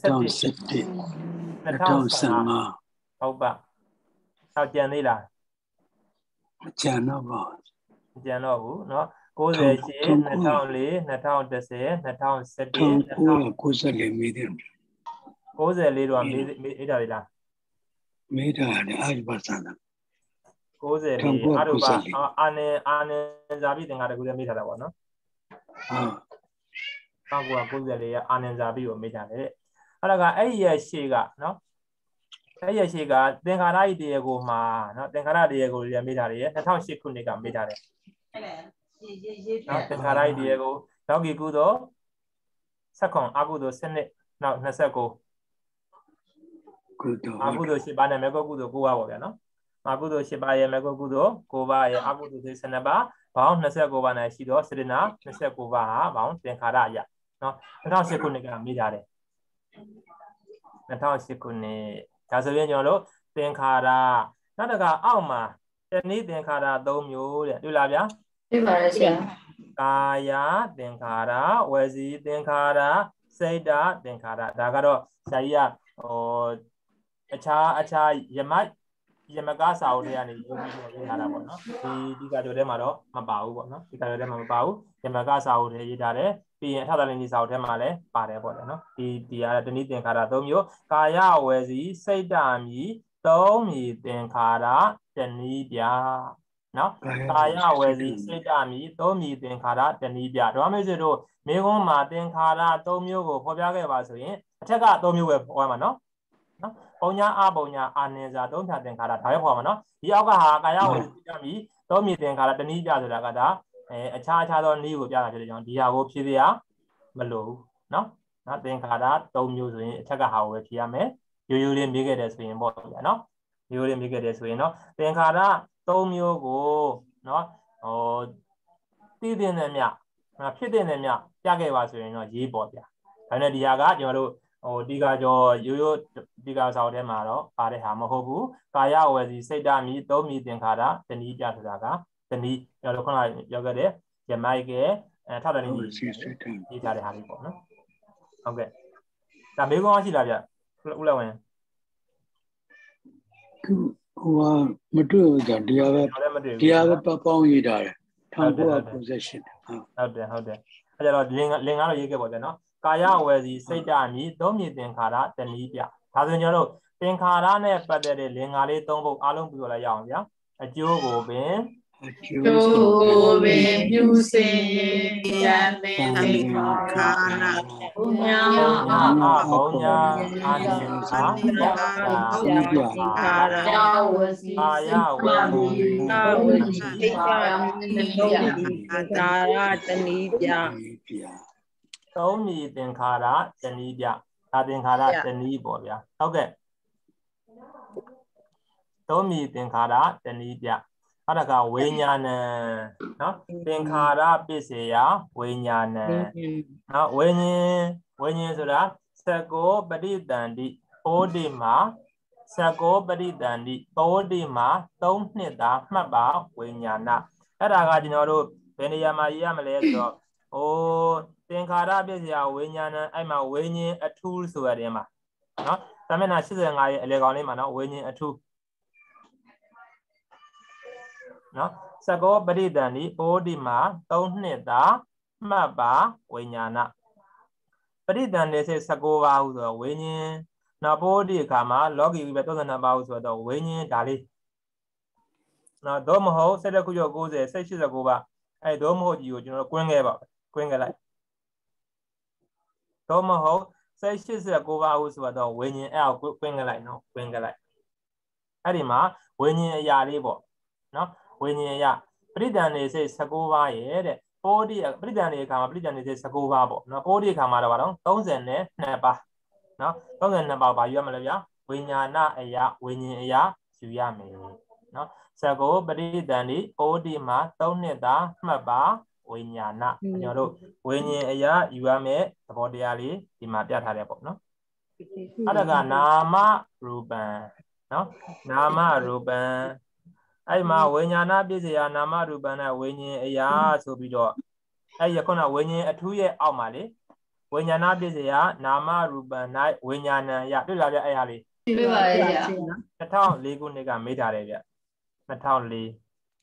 ၀၁၅ဟုတ်ပါတော့ကြံသေးလားကြံတော့ပါကြံတော့ဘူးเนาะ၉၈ ၂၀၀၄ ၂၀၁၀ ၂၀၁၁ ၂၀၁၁၉၄မေးတယ်၉၄တော့မေးမေးတာလေလားမေးတာလေအာရုပသနာ၉၄အာရုပအာနေအာနေဇာပိသင်္ခါတကူလည်းမေးထားတာပေါ့နော်ဟုတ်၁၉၉၄ကအာနေဇာပိကိုမေးထားတယ်အဲ့ဒါကအဲ့ဒီရဲ့ရှေ့ကနော်အဲ့ဒီရဲ့ရှေ့ကသင်္ခါရဤတရားကိုမှာနော်သင်္ခါရတရားကိုလည်းမေးထားတယ်၂၀၀၈ခုနှစ်ကမေးထားတယ်နော်သင်္ခါရဤတရားကိုလောကီကုသိုလ်၁၇အကုသိုလ်၁၂နောက်၂၉ကုသိုလ်အကုသိုလ်၈ပါးနဲ့မေကုကုသိုလ်၉ပါးပေါ့ဗျာနော်အကုသိုလ်၈ပါးရဲ့မေကုကုသိုလ်၉ပါးရဲ့အကုသိုလ်၁၂ပါးဘောင်း၂၉ပါးနဲ့ရှိတော့စေတနာ၂၉ပါးဟာဘောင်းသင်္ခါရအရာနော်၂၀၀၈ခုနှစ်ကမေးထားတယ်၂၀၀၈ခုနှစ်ဒါဆိုရင်ကျွန်တော်တို့သင်္ခါရနောက်တစ်ခါအောက်မှာတနည်းသင်္ခါရ၃မျိုးတဲ့တွေ့လားဗျာတွေ့ပါတယ်ဆရာကာယသင်္ခါရဝစီသင်္ခါရစိတ်တသင်္ခါရဒါကတော့ဆရာကြီးကဟိုအခြားအခြားယမယမကစာအုပ်တွေကနေရုပ်ပြီးတော့ရေးထားတာပေါ့နော်ဒီဒီကကြောထဲမှာတော့မပါဘူးပေါ့နော်ဒီကကြောထဲမှာမပါဘူးယမကစာအုပ်တွေရေးထားတယ်ပြီးရင်အထသလင်းကြီးစာအုပ်ထဲမှာလည်းပါတယ်ပေါ့နော်ဒီဒီကတနည်းသင်္ခါရ၃မျိုးကာယဝစီစိတ်တမြည်သုံးမြည်သင်္ခါရတနည်းပြနော်ကာယဝစီစိတ်တမြည်သုံးမြည်သင်္ခါရတနည်းပြဓမ္မမေစေတို့မိကုံးမှာသင်္ခါရ၃မျိုးကိုဖော်ပြခဲ့ပါဆိုရင်အထက်က၃မျိုးပဲဟောမှာနော်နော်ပုံညာအပုံညာအာနိစာသုံးဖြာသင်္ခါရဒါပဲခေါ်မှာနော်ဒီအောက်ကဟာကာယဝစီစိတ်တမြည်သုံးမြည်သင်္ခါရတနည်းပြဆိုတာကဒါအဲအခြားအခြားသောနည်းကိုပြတာဖြစ်တဲ့ကြောင့်ဒီဟာကိုဖြည့်စရာမလိုဘူးနော်နော်သင်္ခါရ၃မျိုးဆိုရင်အထက်ကဟာကိုပဲဖြည့်ရမယ်ရိုးရိုးလေးမေးခဲ့တယ်ဆိုရင်ပေါ့ဗျာနော်ရိုးရိုးလေးမေးခဲ့တယ်ဆိုရင်နော်သင်္ခါရ၃မျိုးကိုနော်ဟိုတည်တဲ့နဲ့မြဖြစ်တဲ့နဲ့မြပြခဲ့ပါဆိုရင်တော့ရေးပေါ့ဗျာဒါနဲ့ဒီဟာကကျွန်တော်တို့ဟိုဒီကကျော်ရိုးရိုးဒီကစာအုပ်ထဲမှာတော့ပါတဲ့ဟာမဟုတ်ဘူးကာယဝစီစိတ်တမြည်သုံးမြည်သင်္ခါရတနည်းပြဆိုတာကတနည်းကျွန်တော်တို့ခုနပြောခဲ့တဲ့ယမိုက်ကအဲထောက်တယ်နေရေးထားတဲ့ဟာလေးပေါ့နော်ဟုတ်ကဲ့ဒါမေးခွန်းရှိလားဗျဦးလဝင်ကว่ามาดูกันเดียวแบบเดียวแบบป้องยีได้ทั้งพวก possession ဟုတ်တယ်ဟုတ်တယ်အဲကြတော့လင်လင်ကားတော့ရေးခဲ့ပေါ့ဗျာနော်ကာယဝယ်စီစိတ်ဓာတ်မြည်သုံးမြည်သင်္ခါရတဏီးပြဒါဆိုရင်ကျွန်တော်တို့သင်္ခါရနဲ့ပတ်သက်တဲ့လင်္ကာလေးသုံးဖို့အားလုံးပြောလိုက်ရအောင်ဗျာအကျိုးကိုပင်အကျိုးကိုပင်ပြုစင်ရမင်းသင်္ခါရဘုညာအာဘုညာအာနိသင်္ခါရသင်္ခါရဝစီအာယဝစီအာဝစီသင်္ခါရတဏီးပြကာရတဏီးပြသုံးမြည်သင်္ခါရတဏီးပြဒါသင်္ခါရတဏီးပေါ့ဗျာဟုတ်ကဲ့သုံးမြည်သင်္ခါရတဏီးပြအဲ့ဒါကဝိညာဏံနော်သင်္ခါရပစ္စယဝိညာဏံနော်ဝိညာဉ်ဝိညာဉ်ဆိုတာသက္ကောပရိတန္တိပိုးတိမှာသက္ကောပရိတန္တိပိုးတိမှာသုံးနှစ်သာမှတ်ပါဝိညာဏအဲ့ဒါကကျွန်တော်တို့ဘယ်နေရာမှာရေးရမလဲဆိုတော့ဟိုသင်္ခါရပစ္စယဝိညာဏံအဲ့မှာဝိညာဉ်အထူးဆိုရတယ်မှာနော်သမဏ၈၅ရဲ့အလေကောင်လေးမှာနော်ဝိညာဉ်အထူးနော်သက္ကောပရိတန္တိပိုးတိမှာသုံးနှစ်သာမှတ်ပါဝိညာဏပရိတန္တိစိတ်၁၉ပါးဟုဆိုတော့ဝိညာဉ်နော်ပိုးတိအခါမှာလောကီဝိပဿနာပါးဟုဆိုတော့ဝိညာဉ်ဒါလေးနော်တော့မဟုတ်စိတ်တစ်ခုကျော်၉၀စိတ်၈၉ပါးအဲ့တော့မဟုတ်ကြီးကိုကျွန်တော်ကွင်းခဲ့ပါကွင်းခဲ့လိုက်တော့မဟုတ်စိတ်၈၉ပါးဟုဆိုတော့ဝိညာဉ်အဲ့ကိုကွင်းခဲ့လိုက်နော်ကွင်းခဲ့လိုက်အဲ့ဒီမှာဝိညာဉ်အရာလေးပေါ့နော်ဝိညာဉ်အရာပရိတန္တိစိတ်၁၉ပါးရဲ့တဲ့ပိုးတိပရိတန္တိအခါမှာပရိတန္တိစိတ်၁၉ပါးပေါ့နော်ပိုးတိအခါမှာတော့ဗါတော့၃၂ပါးနော်၃၂ပါးပါယူရမလဲဗျာဝိညာဏအရာဝိညာဉ်အရာယူရမယ်နော်သက္ကောပရိတန္တိပိုးတိမှာ၃နှစ်သာမှတ်ပါဝိညာဏကျွန်တော်တို့ဝိညာဉ်အရာယူရမယ်သဘောတရားလေးဒီမှာပြထားတယ်ပေါ့နော်အဲ့ဒါကနာမရူပံနော်နာမရူပံအဲ့မှာဝိညာဏပစ္စယနာမရူပံနဲ့ဝိညာဉ်အရာဆိုပြီးတော့အဲ့ရခုနဝိညာဉ်အထူးရဲ့အောက်မှာလေဝိညာဏပစ္စယနာမရူပံ၌ဝိညာဏံရတွေ့လာပြအဲ့ဟာလေးတွေ့ပါရဲ့ဗျာ၂၀၀၄ခုနှစ်ကမေးထားတယ်ဗျ၂၀၀၄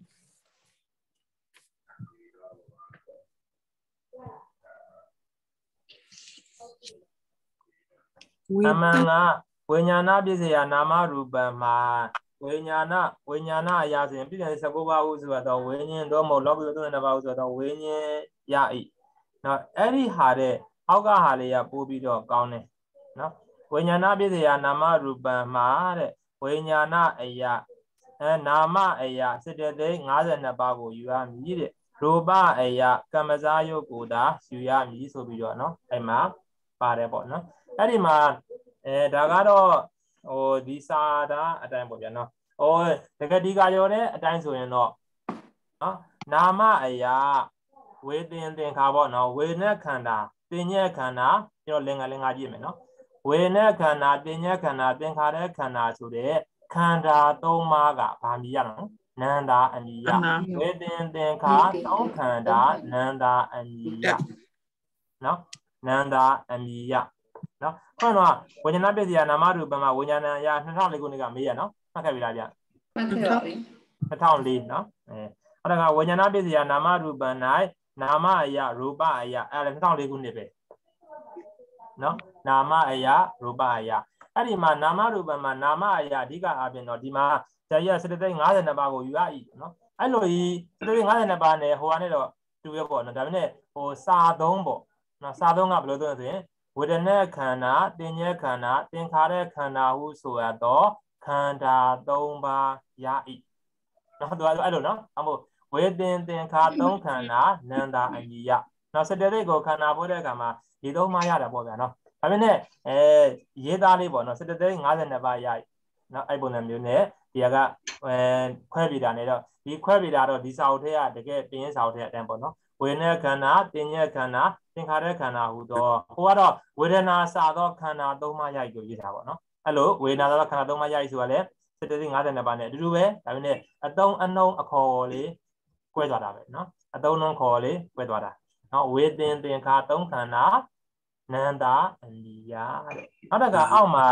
အမှန်ကဝိညာဏပစ္စယနာမရူပံမှာဝိညာဏဝိညာဏအရာဆိုရင်ပြည်တယ်၁၉ပါးဟုဆိုတော့ဝိညာဉ်တော့မဟုတ်လောကီသုံးနှစ်ပါးဟုဆိုတော့ဝိညာဉ်ရဤနော်အဲ့ဒီဟာတဲ့အောက်ကဟာလေးကပို့ပြီးတော့ကောင်းတယ်နော်ဝိညာဏပစ္စယနာမရူပံမှာတဲ့ဝိညာဏအရာအဲနာမအရာစတသိန်း၅၂ပါးကိုယူရမည်တဲ့ရူပအရာကမ္မဇာယုတ်ကိုသာယူရမည်ဆိုပြီးတော့နော်အဲ့မှာပါတယ်ပေါ့နော်အဲ့ဒီမှာအဲဒါကတော့ဟိုဒီစာတာအတိုင်းပေါ့ဗျာနော်ဟိုတကယ်ဒီကရောတဲ့အတိုင်းဆိုရင်တော့နော်နာမအရာဝေတင်သင်္ခါပေါ့နော်ဝေနဲ့ခန္ဓာတင်ညက်ခန္ဓာကျွန်တော်လင်္ကာလင်္ကာကြည့်မယ်နော်ဝေနဲ့ခန္ဓာတင်ညက်ခန္ဓာသင်္ခါရခန္ဓာဆိုတဲ့ခန္ဓာသုံးပါးကဘာမြည်ရနော်နန္တာအနိယဝေတင်သင်္ခါသုံးခန္ဓာနန္တာအနိယနော်နန္တာအနိယနော်ခေါင်းတော့ဝိညာဏပစ္စယနာမရူပံမှာဝိညာဏအရာ၂၀၀၄ခုနှစ်ကမေးရနော်မှတ်ခဲ့ပြီလားဗျမှတ်ခဲ့ပါပြီ၂၀၀၄နော်အဲအဲ့ဒါကဝိညာဏပစ္စယနာမရူပံ၌နာမအရာရူပအရာအဲ့ဒါ၂၀၀၄ခုနှစ်ပဲနော်နာမအရာရူပအရာအဲ့ဒီမှာနာမရူပံမှာနာမအရာအဓိကအပြင်တော့ဒီမှာဇာယစတသိန်း၅၂ပါးကိုယူရ၏နော်အဲ့လိုကြီးစတသိန်း၅၂ပါးနဲ့ဟိုကနေတော့တူရပေါ့နော်ဒါပေမဲ့ဟိုစာသုံးပေါ့နော်စာသုံးကဘယ်လိုသုံးလဲဆိုရင်ဝေဒနာခန္ဓာတင်ညက်ခန္ဓာသင်္ခါရခန္ဓာဟုဆိုရတော့ခန္ဓာသုံးပါးရ၏နော်သူကအဲ့လိုနော်အမို့ဝေတင်သင်္ခါသုံးခန္ဓာနန္တာအညီယနော်စတသိက်ကိုခန္ဓာပို့တဲ့အခါမှာဒီသုံးပါးရတယ်ပေါ့ဗျာနော်ဒါပေမဲ့အဲရေးသားလေးပေါ့နော်စတသိက်၅၂ပါးရ၏နော်အဲ့ပုံစံမျိုးနဲ့ဒီကအဲခွဲပြတာနေတော့ဒီခွဲပြတာတော့ဒီစာအုပ်ထဲကတကယ်ပြင်းစာအုပ်ထဲအတန်းပေါ့နော်ဝေဒနာခန္ဓာတင်ညက်ခန္ဓာသင်္ခါရခန္ဓာဟူတော့ဟိုကတော့ဝေဒနာစာသောခန္ဓာသုံးပါးရည်ကိုရေးထားပါတော့အဲ့လိုဝေဒနာစာသောခန္ဓာသုံးပါးရည်ဆိုတာလေစတသိန်း၅၂ပါးနဲ့အတူတူပဲဒါပေမဲ့အတုံးအနှုံးအခေါ်လေးကွဲသွားတာပဲနော်အတုံးနှုံးခေါ်လေးကွဲသွားတာနော်ဝေသင်သင်္ခါသုံးခန္ဓာနန္တာအနိယတဲ့နောက်တစ်ခါအောက်မှာ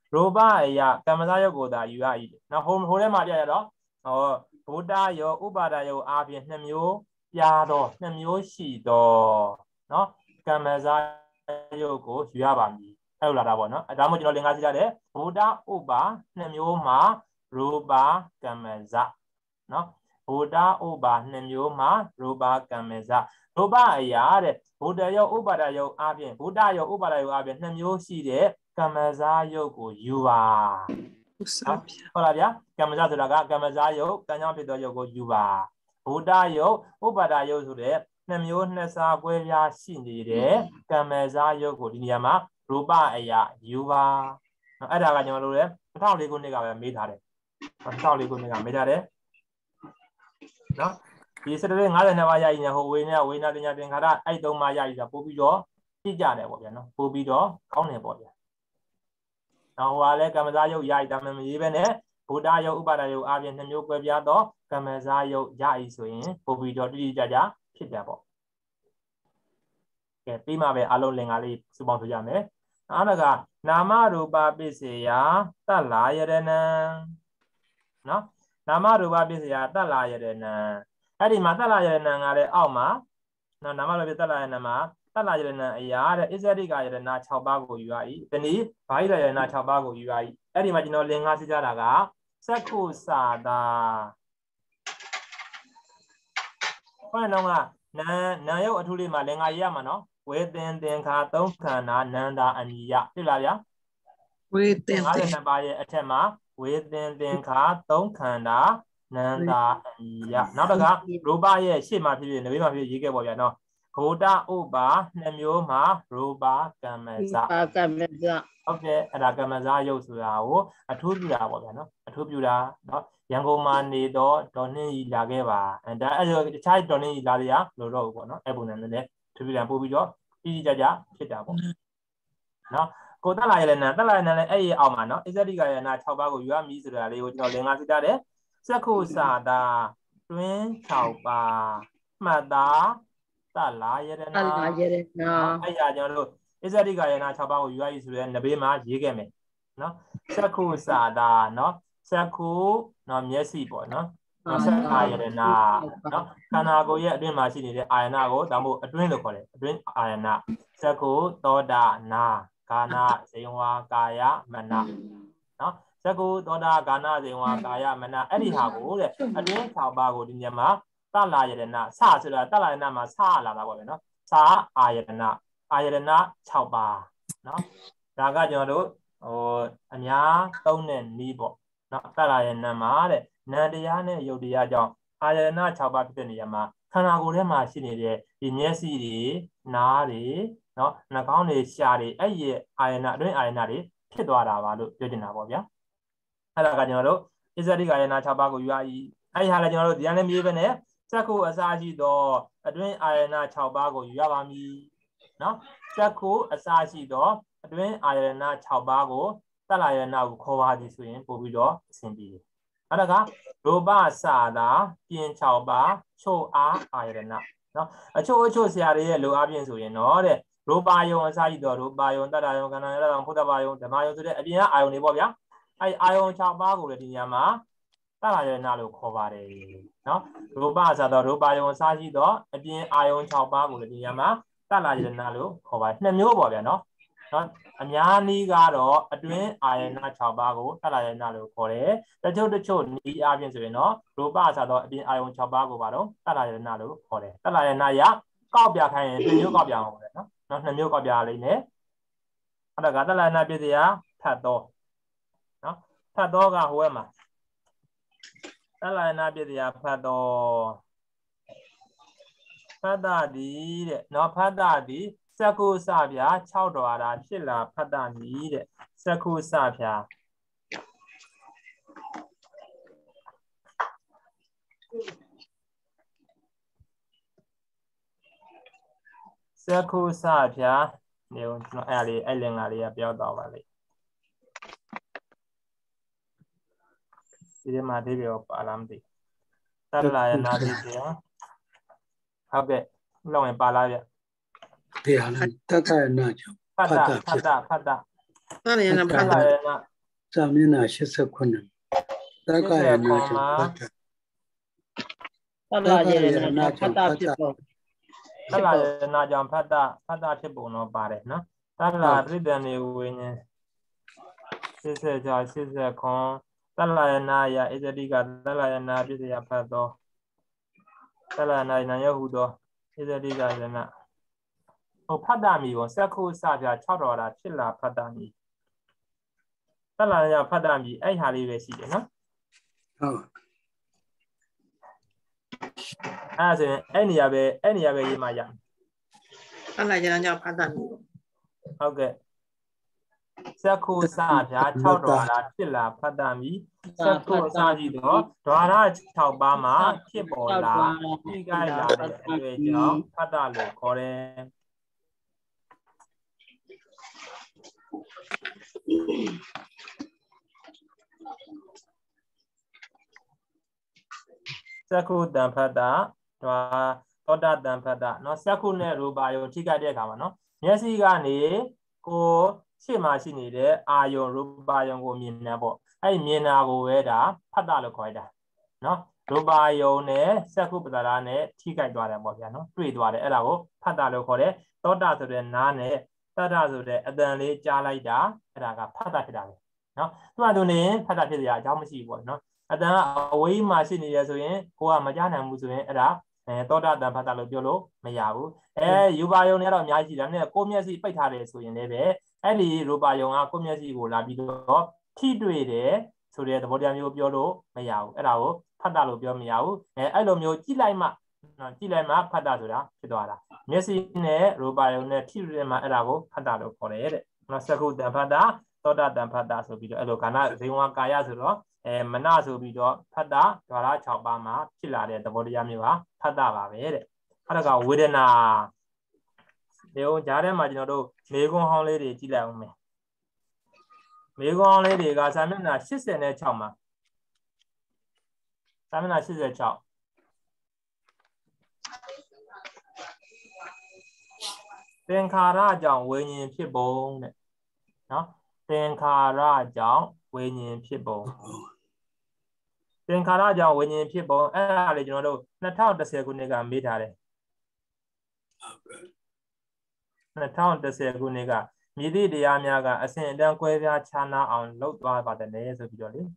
รูปะยากรรมสายโยกดาอยู่อ่ะนะโฮมโฮได้มาเดียวเนาะอ๋อบุตรโยอุปาทโยอาเพียงหนึ่งโยยาดอหนึ่งโยสีดอเนาะกรรมสายโยกอยู่อ่ะบางทีအဲ့လိုလာတာပေါ့နော်အဲဒါမှမဟုတ်ကျွန်တော်လင်္ကာစီကြတယ်ဘုဒ္ဓဥပါနှစ်မျိုးမှာရူပကမ္မဇနော်ဘုဒ္ဓဥပါနှစ်မျိုးမှာရူပကမ္မဇရူပအရာတဲ့ဘုဒ္ဓယုတ်ဥပါဒယုတ်အပြင်ဘုဒ္ဓယုတ်ဥပါဒယုတ်အပြင်နှစ်မျိုးရှိတဲ့ကမ္မဇယုတ်ကိုယူပါဟုတ်လားဗျာကမ္မဇဆိုတာကကမ္မဇယုတ်ကံကြောင့်ဖြစ်သောယုတ်ကိုယူပါဘုဒ္ဓယုတ်ဥပါဒယုတ်ဆိုတဲ့နှစ်မျိုးနှစ်စားကွဲပြားရှိနေတဲ့ကမ္မဇယုတ်ကိုဒီနေရာမှာရူပအရာယူပါအဲ့ဒါကကျွန်တော်တို့လည်း၂၀၀၄ခုနှစ်ကပဲမေးထားတယ်၂၀၀၄ခုနှစ်ကမေးထားတယ်နော်ဒီစတရေ၅၂ပါးရည်ညာဟိုဝေနဲ့ဝေနာတင်ညာသင်္ခါရအဲ့သုံးပါးရည်ဆိုတာပို့ပြီးတော့ကြည့်ကြတယ်ပေါ့ဗျာနော်ပို့ပြီးတော့ကောင်းတယ်ပေါ့ဗျာနောက်ဟိုကလည်းကမ္မဇာယုတ်ရည်တာမမရေးပဲနဲ့ဘုဒ္ဓယုတ်ဥပါဒယုတ်အပြင်နှမျိုးကွဲပြားသောကမ္မဇာယုတ်ရည်ဆိုရင်ပို့ပြီးတော့တိတိကျကျဖြစ်တယ်ပေါ့ကဲပြီးမှပဲအလုံးလင်္ကာလေးစုပေါင်းဆိုကြမယ်အဲ့ဒါကနာမရူပပစ္စေယတတ္လာယရဏံနော်နာမရူပပစ္စေယတတ္လာယရဏံအဲ့ဒီမှာတတ္လာယရဏံကလည်းအောက်မှာနော်နာမရူပတတ္လာယရဏံမှာတတ္လာယရဏံအရာတဲ့အစ္ဆရိကယရဏ၆ပါးကိုယူရ၏တနည်းဘာဟိတယရဏ၆ပါးကိုယူရ၏အဲ့ဒီမှာကျွန်တော်လင်္ကာစီကြတာကစက္ခုစာတာဘယ်တော့ကနာနာယုတ်အထူးလေးမှာလင်္ကာရေးရမှာနော်ဝေသင်သင်္ခါသုံးခန္ဓာနန္တာအနိယဖြစ်လားဗျာဝေသင်၅၂ပါးရဲ့အထက်မှာဝေသင်သင်္ခါသုံးခန္ဓာနန္တာအနိယနောက်တစ်ခါရူပရဲ့ရှေ့မှာဖြစ်ဖြစ်နဘေးမှာဖြစ်ရေးခဲ့ပေါ့ဗျာနော်ဂုတဥပါနှစ်မျိုးမှာရူပကမ္မဇပါကမ္မဇဟုတ်ကဲ့အဲ့ဒါကမ္မဇယုတ်ဆိုတာကိုအထူးပြုတာပေါ့ဗျာနော်အထူးပြုတာနော်ရန်ကုန်မှာနေတော့ဒေါ်နှင်းကြီးလာခဲ့ပါအဲဒါအဲ့ဒါတခြားဒေါ်နှင်းကြီးလာရလို့တော့ဘူးပေါ့နော်အဲ့ပုံစံနဲ့လည်းထူးပြုတာပို့ပြီးတော့တိတိကျကျဖြစ်တာပေါ့နော်ကိုတတ္လာယရဏတတ္လာယရဏလည်းအဲ့ဒီအောက်မှာနော်အစ္ဆရိကယရဏ၆ပါးကိုယူရမည်ဆိုတာလေးကိုကျွန်တော်လင်္ကာစီတာတယ်စက္ခုစာတာတွင်း၆ပါးမှတ်တာတတ္လာယရဏတတ္လာယရဏအဲ့ဒါကျွန်တော်တို့အစ္ဆရိကယရဏ၆ပါးကိုယူရည်ဆိုတဲ့နဘေးမှာရေးခဲ့မယ်နော်စက္ခုစာတာနော်စက္ခုနော်မျက်စိပေါ့နော်စက္ခာယရဏနော်ခန္ဓာကိုယ်ရဲ့အတွင်းမှာရှိနေတဲ့အာယနာကိုဒါမှမဟုတ်အတွင်းလို့ခေါ်တယ်အတွင်းအာယနာစက္ခုသောတာနာဂာနာဇေဝါကာယမနနော်စက္ခုသောတာဂာနာဇေဝါကာယမနအဲ့ဒီဟာကိုတဲ့အတွင်း၆ပါးကိုဒီညမှာတတ္လာယရဏစဆိုတာတတ္လာယရဏမှာစလာတာပေါ့ဗျာနော်စအာယရဏအာယရဏ၆ပါးနော်ဒါကကျွန်တော်တို့ဟိုအများသုံးတဲ့နည်းပေါ့နော်တတ္လာယရဏမှာတဲ့နံတရားနဲ့ယုတ်တရားကြောင့်အာယရဏ၆ပါးဖြစ်တဲ့နေရာမှာခန္ဓာကိုယ်ထဲမှာရှိနေတဲ့ဒီမျက်စိတွေနားတွေနော်နှာခေါင်းတွေရှားတွေအဲ့ဒီအာယရဏအတွင်းအာယရဏတွေဖြစ်သွားတာပါလို့ပြောချင်တာပေါ့ဗျာအဲ့ဒါကကျွန်တော်တို့အစ္ဆရိကယရဏ၆ပါးကိုယူရည်အဲ့ဒီဟာလည်းကျွန်တော်တို့ဒီကနေ့မြေးပဲနဲ့စက္ခုအစာရှိသောအတွင်းအာယရဏ၆ပါးကိုယူရပါမည်နော်စက္ခုအစာရှိသောအတွင်းအာယရဏ၆ပါးကိုတတ္လာယရဏကိုခေါ်ပါသည်ဆိုရင်ပို့ပြီးတော့အဆင်ပြေတယ်အဲ့ဒါကရူပစာတာပြင်၆ပါးချို့အားအာယရဏနော်အချို့အချို့ဆရာတွေရဲ့လိုအားဖြင့်ဆိုရင်တော့တဲ့ရူပယုံအစာရှိသောရူပယုံတတ္တယုံကန္နာယုံဖုဒ္ဓဘာယုံဓမ္မယုံဆိုတဲ့အပြင်ကအာယုံတွေပေါ့ဗျာအဲ့အာယုံ၆ပါးကိုလည်းဒီညမှာတတ္တယရဏလို့ခေါ်ပါတယ်နော်ရူပစာသောရူပယုံအစာရှိသောအပြင်အာယုံ၆ပါးကိုလည်းဒီညမှာတတ္တယရဏလို့ခေါ်ပါတယ်နှစ်မျိုးပေါ့ဗျာနော်နော်အများနည်းကတော့အတွင်းအာယရဏ၆ပါးကိုတတ္တယရဏလို့ခေါ်တယ်တချို့တချို့နည်းအားဖြင့်ဆိုရင်တော့ရူပစာသောအပြင်အာယုံ၆ပါးကိုပါတော့တတ္တယရဏလို့ခေါ်တယ်တတ္တယရဏရကောက်ပြခိုင်းရင်နှစ်မျိုးကောက်ပြအောင်လေနော်နော်နှစ်မျိုးကောက်ပြလိမ့်မယ်အဲ့ဒါကတတ္တယရဏပြည့်စရာဖတ်တော့နော်ဖတ်တော့ကဟိုဘက်မှာတတ္တယရဏပြည့်စရာဖတ်တော့ဖတ်တာဒီတဲ့နော်ဖတ်တာဒီစက္ခုစပြာ၆ဒွါရာဖြစ်လာဖတ်တာမီတဲ့စက္ခုစပြာစက္ခုစပြာနေကျွန်တော်အဲ့လေးအဲ့လင်္ကာလေးကပြောတော့ပါလိမ့်ဒီမှာဒီပြောပါလားမသိတတ္လာယနာတိပြောဟုတ်ကဲ့လောက်ရင်ပါလားဗျတရားလည်းတတ္တယရဏကြောင့်ဖတ်တာဖတ်တာဖတ်တာတတ္လာယရဏဖတ်တာ Samina Shisakuna. Takaya Naja. Takaya Naja. Tala Naja Pata Pata Tibuno Bare, no? Tala Ridani Win. Sister Joy, Sister Con. Tala Naya is a diga, Tala Nabia Pato. Tala Naya Hudo is a diga. Oh, Padami was Saku Savia Chadora, Chilla Padami. Tala Padami, I hardly receive, no? Oh. As in any of it, any of it in my young. Okay. Saku Savia Chadora, Chilla Padami. Saku Sajido, Dora Chabama, Kibola, Igala, Padalo, Kore. Saku Dampada, Toda Dampada, no Saku Nerubayo, Tika de Kamano. Yes, he got a go, she machine there, Ayo Rubayo go mean nebo. I mean, I go weda, Padalo Koida. No, Rubayo ne, Saku Padane, Tika Dwada Bogiano, three Dwada Elago, Padalo Kore, Toda to the Nane, Tada to the Adani Jalaida, Raga Padakida. No, to Adone, Padakia, Jamashi was no. Ada away machine is in, who are Majana Musuin, Era, and Toda than Patalo Biolo, Mayabu. Eh, you buy on Era Yaji and a Comiasi Petare, so in Neve, Eli Rubayon, Comiasi will be the Tidre, so that the Bodiamo Biolo, Mayao, Erao, Padalo Biomiao, and Elomio Tilima, Tilima, Padazura, Fedora. Messi ne, Rubayon, Tilima Erao, Padalo for it. Masaku than Pada, Toda than Padas will be the Elocana, they want Kayazuro. Manazo Bido, Pada, Dora Chabama, Chilla, the Bodiamiva, Pada, Hadaga, Widena. The old Jare Majino, Megon Hong Lady, Tila me. Megon Lady, got Samina, she's in a chama. Samina, she's a chow. Then Karajan, winning people. No? Then Karajan, winning people. Then Karaja winning people, and you know, the town the Seguniga meet at it. The town the Seguniga, Midi the Amiaga, I sent them Quavia Chana on low by the names of Jolly.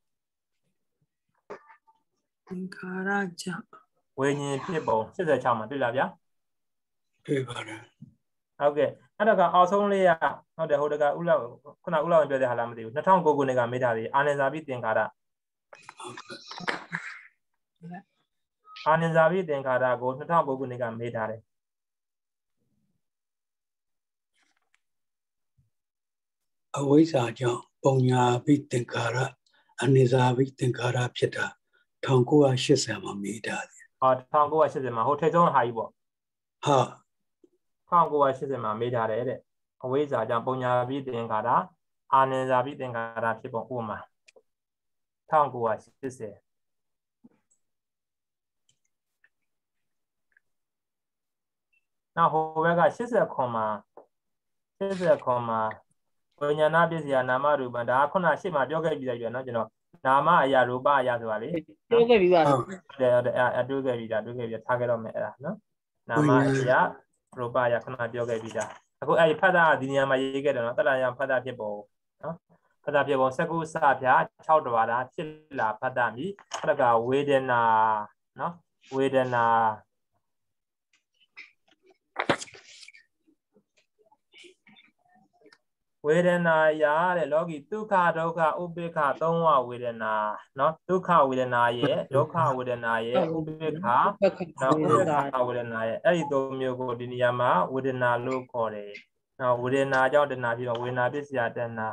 Karaja. Winning people, says the Chama, do love ya? Okay, and I got also only a not the Hodaga Ula, Kuna Ula and the Halamdi, the town Goguniga meet at it, and as I beat in Kara. Anizavi then Kara goes to Tom Boguniga made at it. Always are John, Bonya beating Kara, Anizavi Tinkara Pita, Tongo Shisama made at it. Or Tongo Shizema, Hotel on Haibo. Ha Tongo Shizema made at it. Always are John Bonya beating Kara, Anizavi then Kara people Uma. Tongo Shise. Now, whoever she's a comma, she's a comma. When you're not busy, Namaru, but I couldn't see my yoga, you know, Nama Yaruba Yazwali. I do get it, I do get your target on me, no? Nama Ya, Ruba Yakuna Yoga Vida. I put out the Yama Yaga, not I am Pada people. Pada people, Saku Sapia, Chowdwara, Chilla, Padami, Padaga, within uh, no, within uh. Wedena ya the logi duka doka ubeka donwa wedena no duka wedena ye doka wedena ye ubeka no ubeka wedena ye every do myogo diniyama wedena lo kore no wedenaကြောင့်တနာပြီးတော့ဝေနာပစ္စယတနာ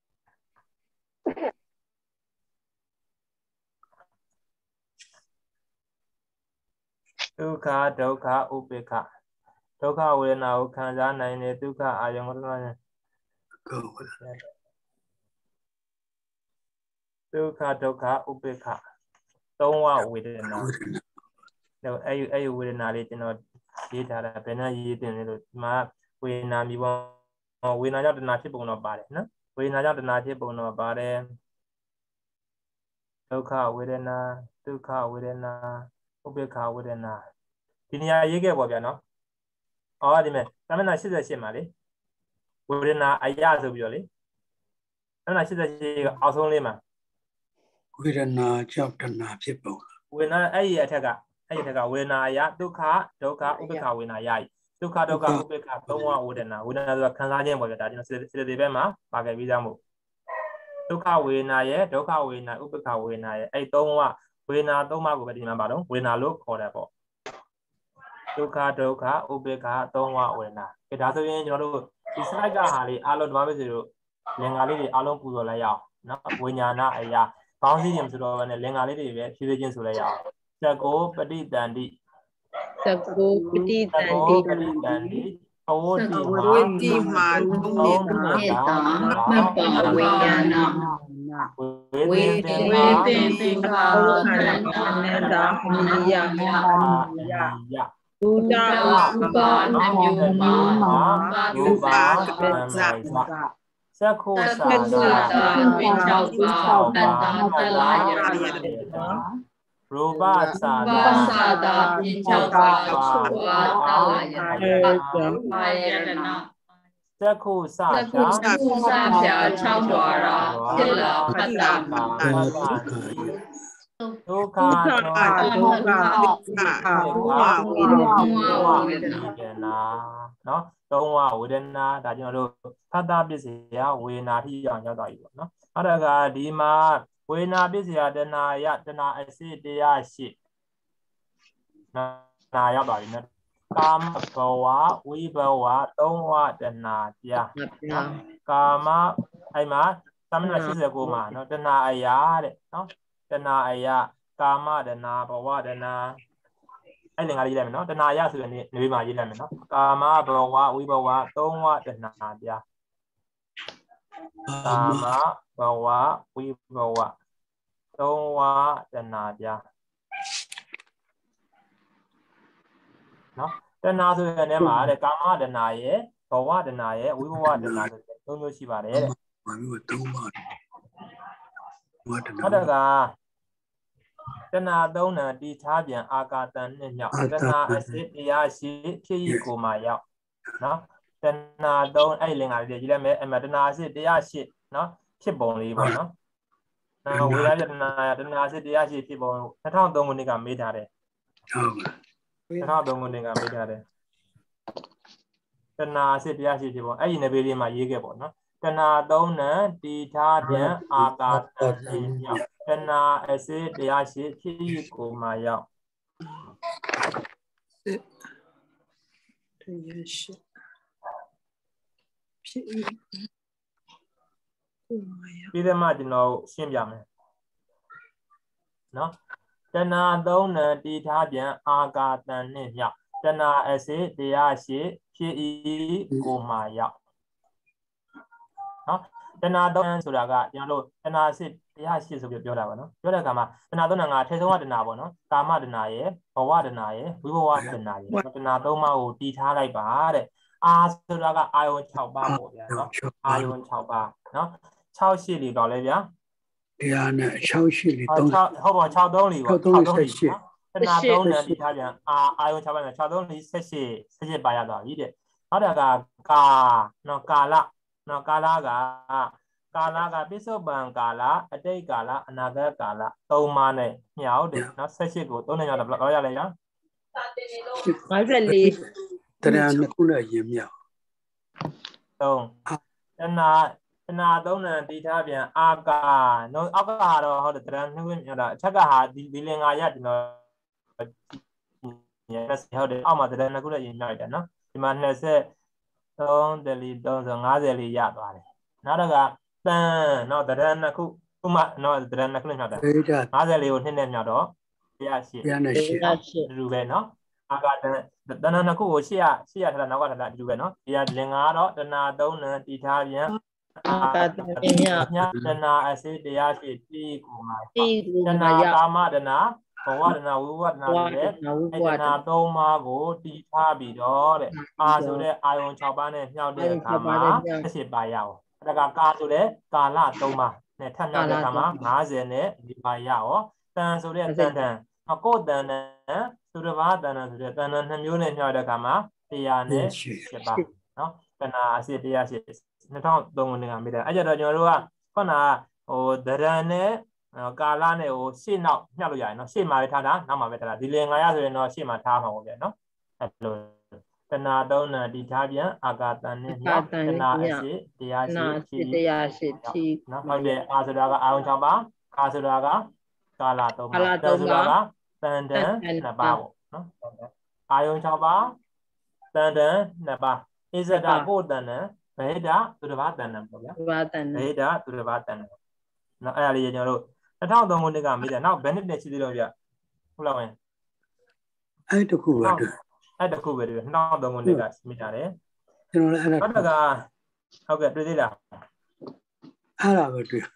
ဒုက္ခဒုက္ခဥပေက္ခဒုက္ခဝေဒနာကိုခံစားနိုင်တဲ့ဒုက္ခအာယုံကိုဒုက္ခဒုက္ခဥပေက္ခသုံးဝဝေဒနာတော့အဲ့ဒီအဲ့ဒီဝေဒနာလေးကျွန်တော်ရေးထားတာဘယ်နဲ့ရေးတင်လဲလို့ဒီမှာဝေဒနာမျိုးဝေဒနာကြောင့်တဏှာဖြစ်ပုံတော့ပါတယ်နော်ဝဝေဒနာကြောင့်တဏှာဖြစ်ပုံတော့ပါတယ်ဒုက္ခဝေဒနာဒုက္ခဝေဒနာဥပေက္ခဝေဒနာဒီနေရာရေးခဲ့ပေါ့ဗျာနော်။အော်ဒီမဲ့သမဏeighty-eightမှာလေဝေဒနာအယဆိုပြီးတော့လေသမဏeighty-eightကအောက်ဆုံးလေးမှာဝေဒနာကြောင့်တဏှာဖြစ်ပုံဝေဒနာအဲ့ဒီအထက်ကအဲ့ဒီအထက်ကဝေဒနာအယဒုက္ခဒုက္ခဥပေက္ခဝေဒနာယဒုက္ခဒုက္ခဥပေက္ခသုံးဝဝေဒနာဝေဒနာဆိုတာခံစားခြင်းပေါ့ဗျာဒါကျွန်တော်စေတသိက်ဘက်မှာပါခဲ့ပြီးသားမို့ဒုက္ခဝေဒနာရဲ့ဒုက္ခဝေဒနာဥပေက္ခဝေဒနာရဲ့အဲ့သုံးဝဝေဒနာသုံးပါးကိုပဲဒီမှာပါတော့ဝေဒနာလို့ခေါ်တယ်ပေါ့ဒုက္ခဒုက္ခဥပေက္ခသုံးဝဝေဒနာအဲဒါဆိုရင်ကျွန်တော်တို့ဒီ slide ကဟာလေးအားလုံးဒီမှာပဲဆိုလို့လင်္ကာလေးတွေအားလုံးပူဇော်လိုက်ရအောင်နော်ဝိညာဏအရာခေါင်းစည်းခြင်းဆိုတော့လည်းလင်္ကာလေးတွေပဲဖြည်းဖြည်းချင်းဆိုလိုက်ရအောင်သက္ကိုပဋိတန္တိသက္ကိုပဋိတန္တိပဋိတန္တိအဝတိဝိတိမာသုံးမေတ္တာမပ္ပဝိညာဏဝေသင်ဝေသင်သင်္ခါရခန္ဓာအနတ္တဟိယယယဘုဒ္ဓဥပါနမျိုးမှာယူပါကပ္ပဇာသက္ခုသာသာဝိချောပါတတ္တတလာယရူပသာသာသာသာပိချောပါသုဝါတလာယပါယရဏသက္ခုသာသက္ခုသာဖြာ၆ဒွါရာသစ္လာပတ္တမာဒုက္ခဒုက္ခဒုက္ခဝေဒနာဝေဒနာနော်သုံးဝဝေဒနာဒါကျွန်တော်တို့ဖတ်တာပစ္စယဝေဒနာထိအောင်ရောက်သွားပြီပေါ့နော်အဲ့ဒါကဒီမှာဝေဒနာပစ္စယတဏှာယတဏှာအစစ်တရားရှိနာရောက်သွားပြီနော်ကာမဘဝဝိဘဝသုံးဝတဏှာပြကာမအဲ့မှာသမဏeighty-nineမှာနော်တဏှာအရာတဲ့နော်တဏှာအရာကာမတဏှာဘဝတဏှာအဲ့လင်္ကာလေးရေးလိုက်မယ်နော်တဏှာအရာဆိုရင်နေမှာရေးလိုက်မယ်နော်ကာမဘဝဝိဘဝသုံးဝတဏှာပြကာမဘဝဝိဘဝသုံးဝတဏှာပြနော်တဏှာဆိုတဲ့နေရာမှာတဲ့ကာမတဏှာရဲ့ဘဝတဏှာရဲ့ဝိဘဝတဏှာဆိုတဲ့သုံးမျိုးရှိပါတယ်တဲ့ဘာလို့သုံးပါဝတ္တနာဟုတ်တယ်ကတဏှာသုံးဏတီထားပြန်အာကာတန်နဲ့မြောက်တဏှာအစစ်တရားရှိဖြစ်ဤကိုမှရောက်နော်တဏှာသုံးအဲ့လင်္ကာလေးရေးလိုက်မယ်အမတဏှာအစစ်တရားရှိနော်ဖြစ်ပုံလေးပေါ့နော်နော်ဝေဒနာတဏှာတဏှာအစစ်တရားရှိဖြစ်ပုံtwo thousand threeခုနှစ်ကမေးထားတယ်ဟုတ်ပါ two thousand threeခုနှစ်ကမေးထားတယ်တဏှာအစစ်တရားရှိဖြစ်ပုံအဲ့ဒီနယ်ပယ်လေးမှာရေးခဲ့ပေါ့နော်တဏှာသုံးဏတီထားပြန်အာကာတန်နဲ့မြောက်တဏှာအစစ်တရားရှိဖြစ်ဤကိုမှရောက်တရားရှိဖြစ်ဤကိုမှရောက်ပြီးတော့မှကျွန်တော်ရှင်းပြမယ်နော်တဏှာသုံးဏတီထားပြန်အာကာတန်နဲ့မြောက်တဏှာအစစ်တရားရှိဖြစ်ဤကိုမှရောက်နော်တဏှာသုံးဏဆိုတာကကျွန်တော်တို့တဏှာစစ်တရားရှိဆိုပြီးပြောတာပါနော်ပြောတဲ့အခါမှာတဏှာသုံးဏငါထဲဆုံးကတဏှာပေါ့နော်ကာမတဏှာရဲ့ဘဝတဏှာရဲ့ဝိဘဝတဏှာရဲ့တဏှာသုံးပါးကိုတည်ထားလိုက်ပါတဲ့အာဆိုတာကအာယုံ၆ပါးပေါ့ဗျာနော်အာယုံ၆ပါးနော်၆ရှိလီတော့လဲဗျာတရားနဲ့၆ရှိလီ၃ဟုတ်ပါ၆သုံးလီပေါ့၆သုံးလီတဏှာသုံးဏတည်ထားပြန်အာအာယုံ၆ပါးနဲ့၆သုံးလီ၁၈ ၁၈ပါးရသွားပြီတဲ့ဟုတ်တယ်ကကာနော်ကာလနော်ကာလကကာလကပိစုပန်ကာလအတိတ်ကာလအနာဂတ်ကာလသုံးပါးနဲ့မြောက်တယ်နော်၁၈ကိုသုံးနဲ့မြောက်တယ်ဘယ်လိုရလဲနော်၅၄တရားနှစ်ခုနဲ့ရင်မြောက်သုံးတဏှာတဏှာသုံးနဲ့တည်ထားပြန်အာကာနော်အောက်ကကတော့ဟုတ်တယ်တရားနှစ်ခုမြောက်တာအထက်ကဟာဒီဒီလင်္ကာရကျွန်တော်ဟုတ်တယ်အောက်မှာတရားနှစ်ခုနဲ့ရင်မြောက်တယ်နော်ဒီမှာ၂၃တလီ၃၅၀လေးရသွားတယ်နောက်တော့ကတန်နော်တရဏခုဥမနော်တရဏခုနဲ့မြောက်တယ်၅၀လေးကိုနှစ်နဲ့မြောက်တော့တရားရှိတရားရှိဒီလိုပဲနော်အာကာတန်တဏှာနှစ်ခုကိုရှေ့ရရှေ့ရထလာနောက်ကထလာဒီလိုပဲနော်တရားလင်္ကာတော့တဏှာသုံးဏတည်ထားပြန်အာကာတန်ညတဏှာအစစ်တရားရှိပြီးကိုမှာတဏှာကာမတဏှာဘဝတဏှာဝိဝတဏှာနဲ့တဏှာသုံးပါးကိုတည်ထားပြီးတော့တဲ့အာဆိုတဲ့အာယုံ၆ပါးနဲ့မြောက်တဲ့အခါမှာ၁၈ပါးရအောင်ဒါကကာဆိုတဲ့ကာလသုံးပါနဲ့ထပ်မြောက်တဲ့အခါမှာ၅၀နဲ့ဒီပါရရောတန်ဆိုတဲ့တန်တန်ကိုယ်တန်တန်သူတစ်ပါးတန်တန်ဆိုတဲ့တန်တန်နှစ်မျိုးနဲ့မြောက်တဲ့အခါမှာတရားနဲ့ရှစ်ပါနော်တဏှာအစစ်တရားရှစ်နှစ်ထောင်သုံးခုနဲ့ကမိတယ်အဲ့ကြတော့ကျွန်တော်တို့ကခုနဟိုဒရန်နဲ့ကာလနဲ့ဟိုရှေ့နောက်ညှပ်လို့ရတယ်နော်ရှေ့မှာပဲထားတာနောက်မှာပဲထားတာဒီလေငါရဆိုရင်တော့ရှေ့မှာထားမှာပေါ့ဗျာနော်အဲ့လိုတဏှာသုံးဏဒီထားပြန်အာဂတန်နဲ့ညှပ်တဏှာအစစ်တရားရှစ်တရားရှစ်ချီနော်ဟုတ်တယ်အာဆိုတာကအာယုံ၆ပါးကာဆိုတာကကာလသုံးပါးတန်ဆိုတာကတန်တန်နှစ်ပါးပေါ့နော်အာယုံ၆ပါးတန်တန်နှစ်ပါးဣဇဒကိုတန်တန်ဗဟိတသူတစ်ပါးတန်တန်ပေါ့ဗျာသူတစ်ပါးတန်တန်ဗဟိတသူတစ်ပါးတန်တန်နော်အဲ့ဒါလေးကျွန်တော်တို့၂၀၀၃ခုနှစ်ကမေးတယ်နောက်ဘယ်နှစ်နဲ့ရှိသေးတော့ဗျဟုတ်လားဝင်အဲ့တခုပဲအဲ့တခုပဲတွေ့၂၀၀၃ခုနှစ်ကမေးကြတယ်ကျွန်တော်လည်းအဲ့ဒါဟုတ်ကဲ့ဟုတ်ကဲ့တွေ့သေးလားအဲ့ဒါပဲတွေ့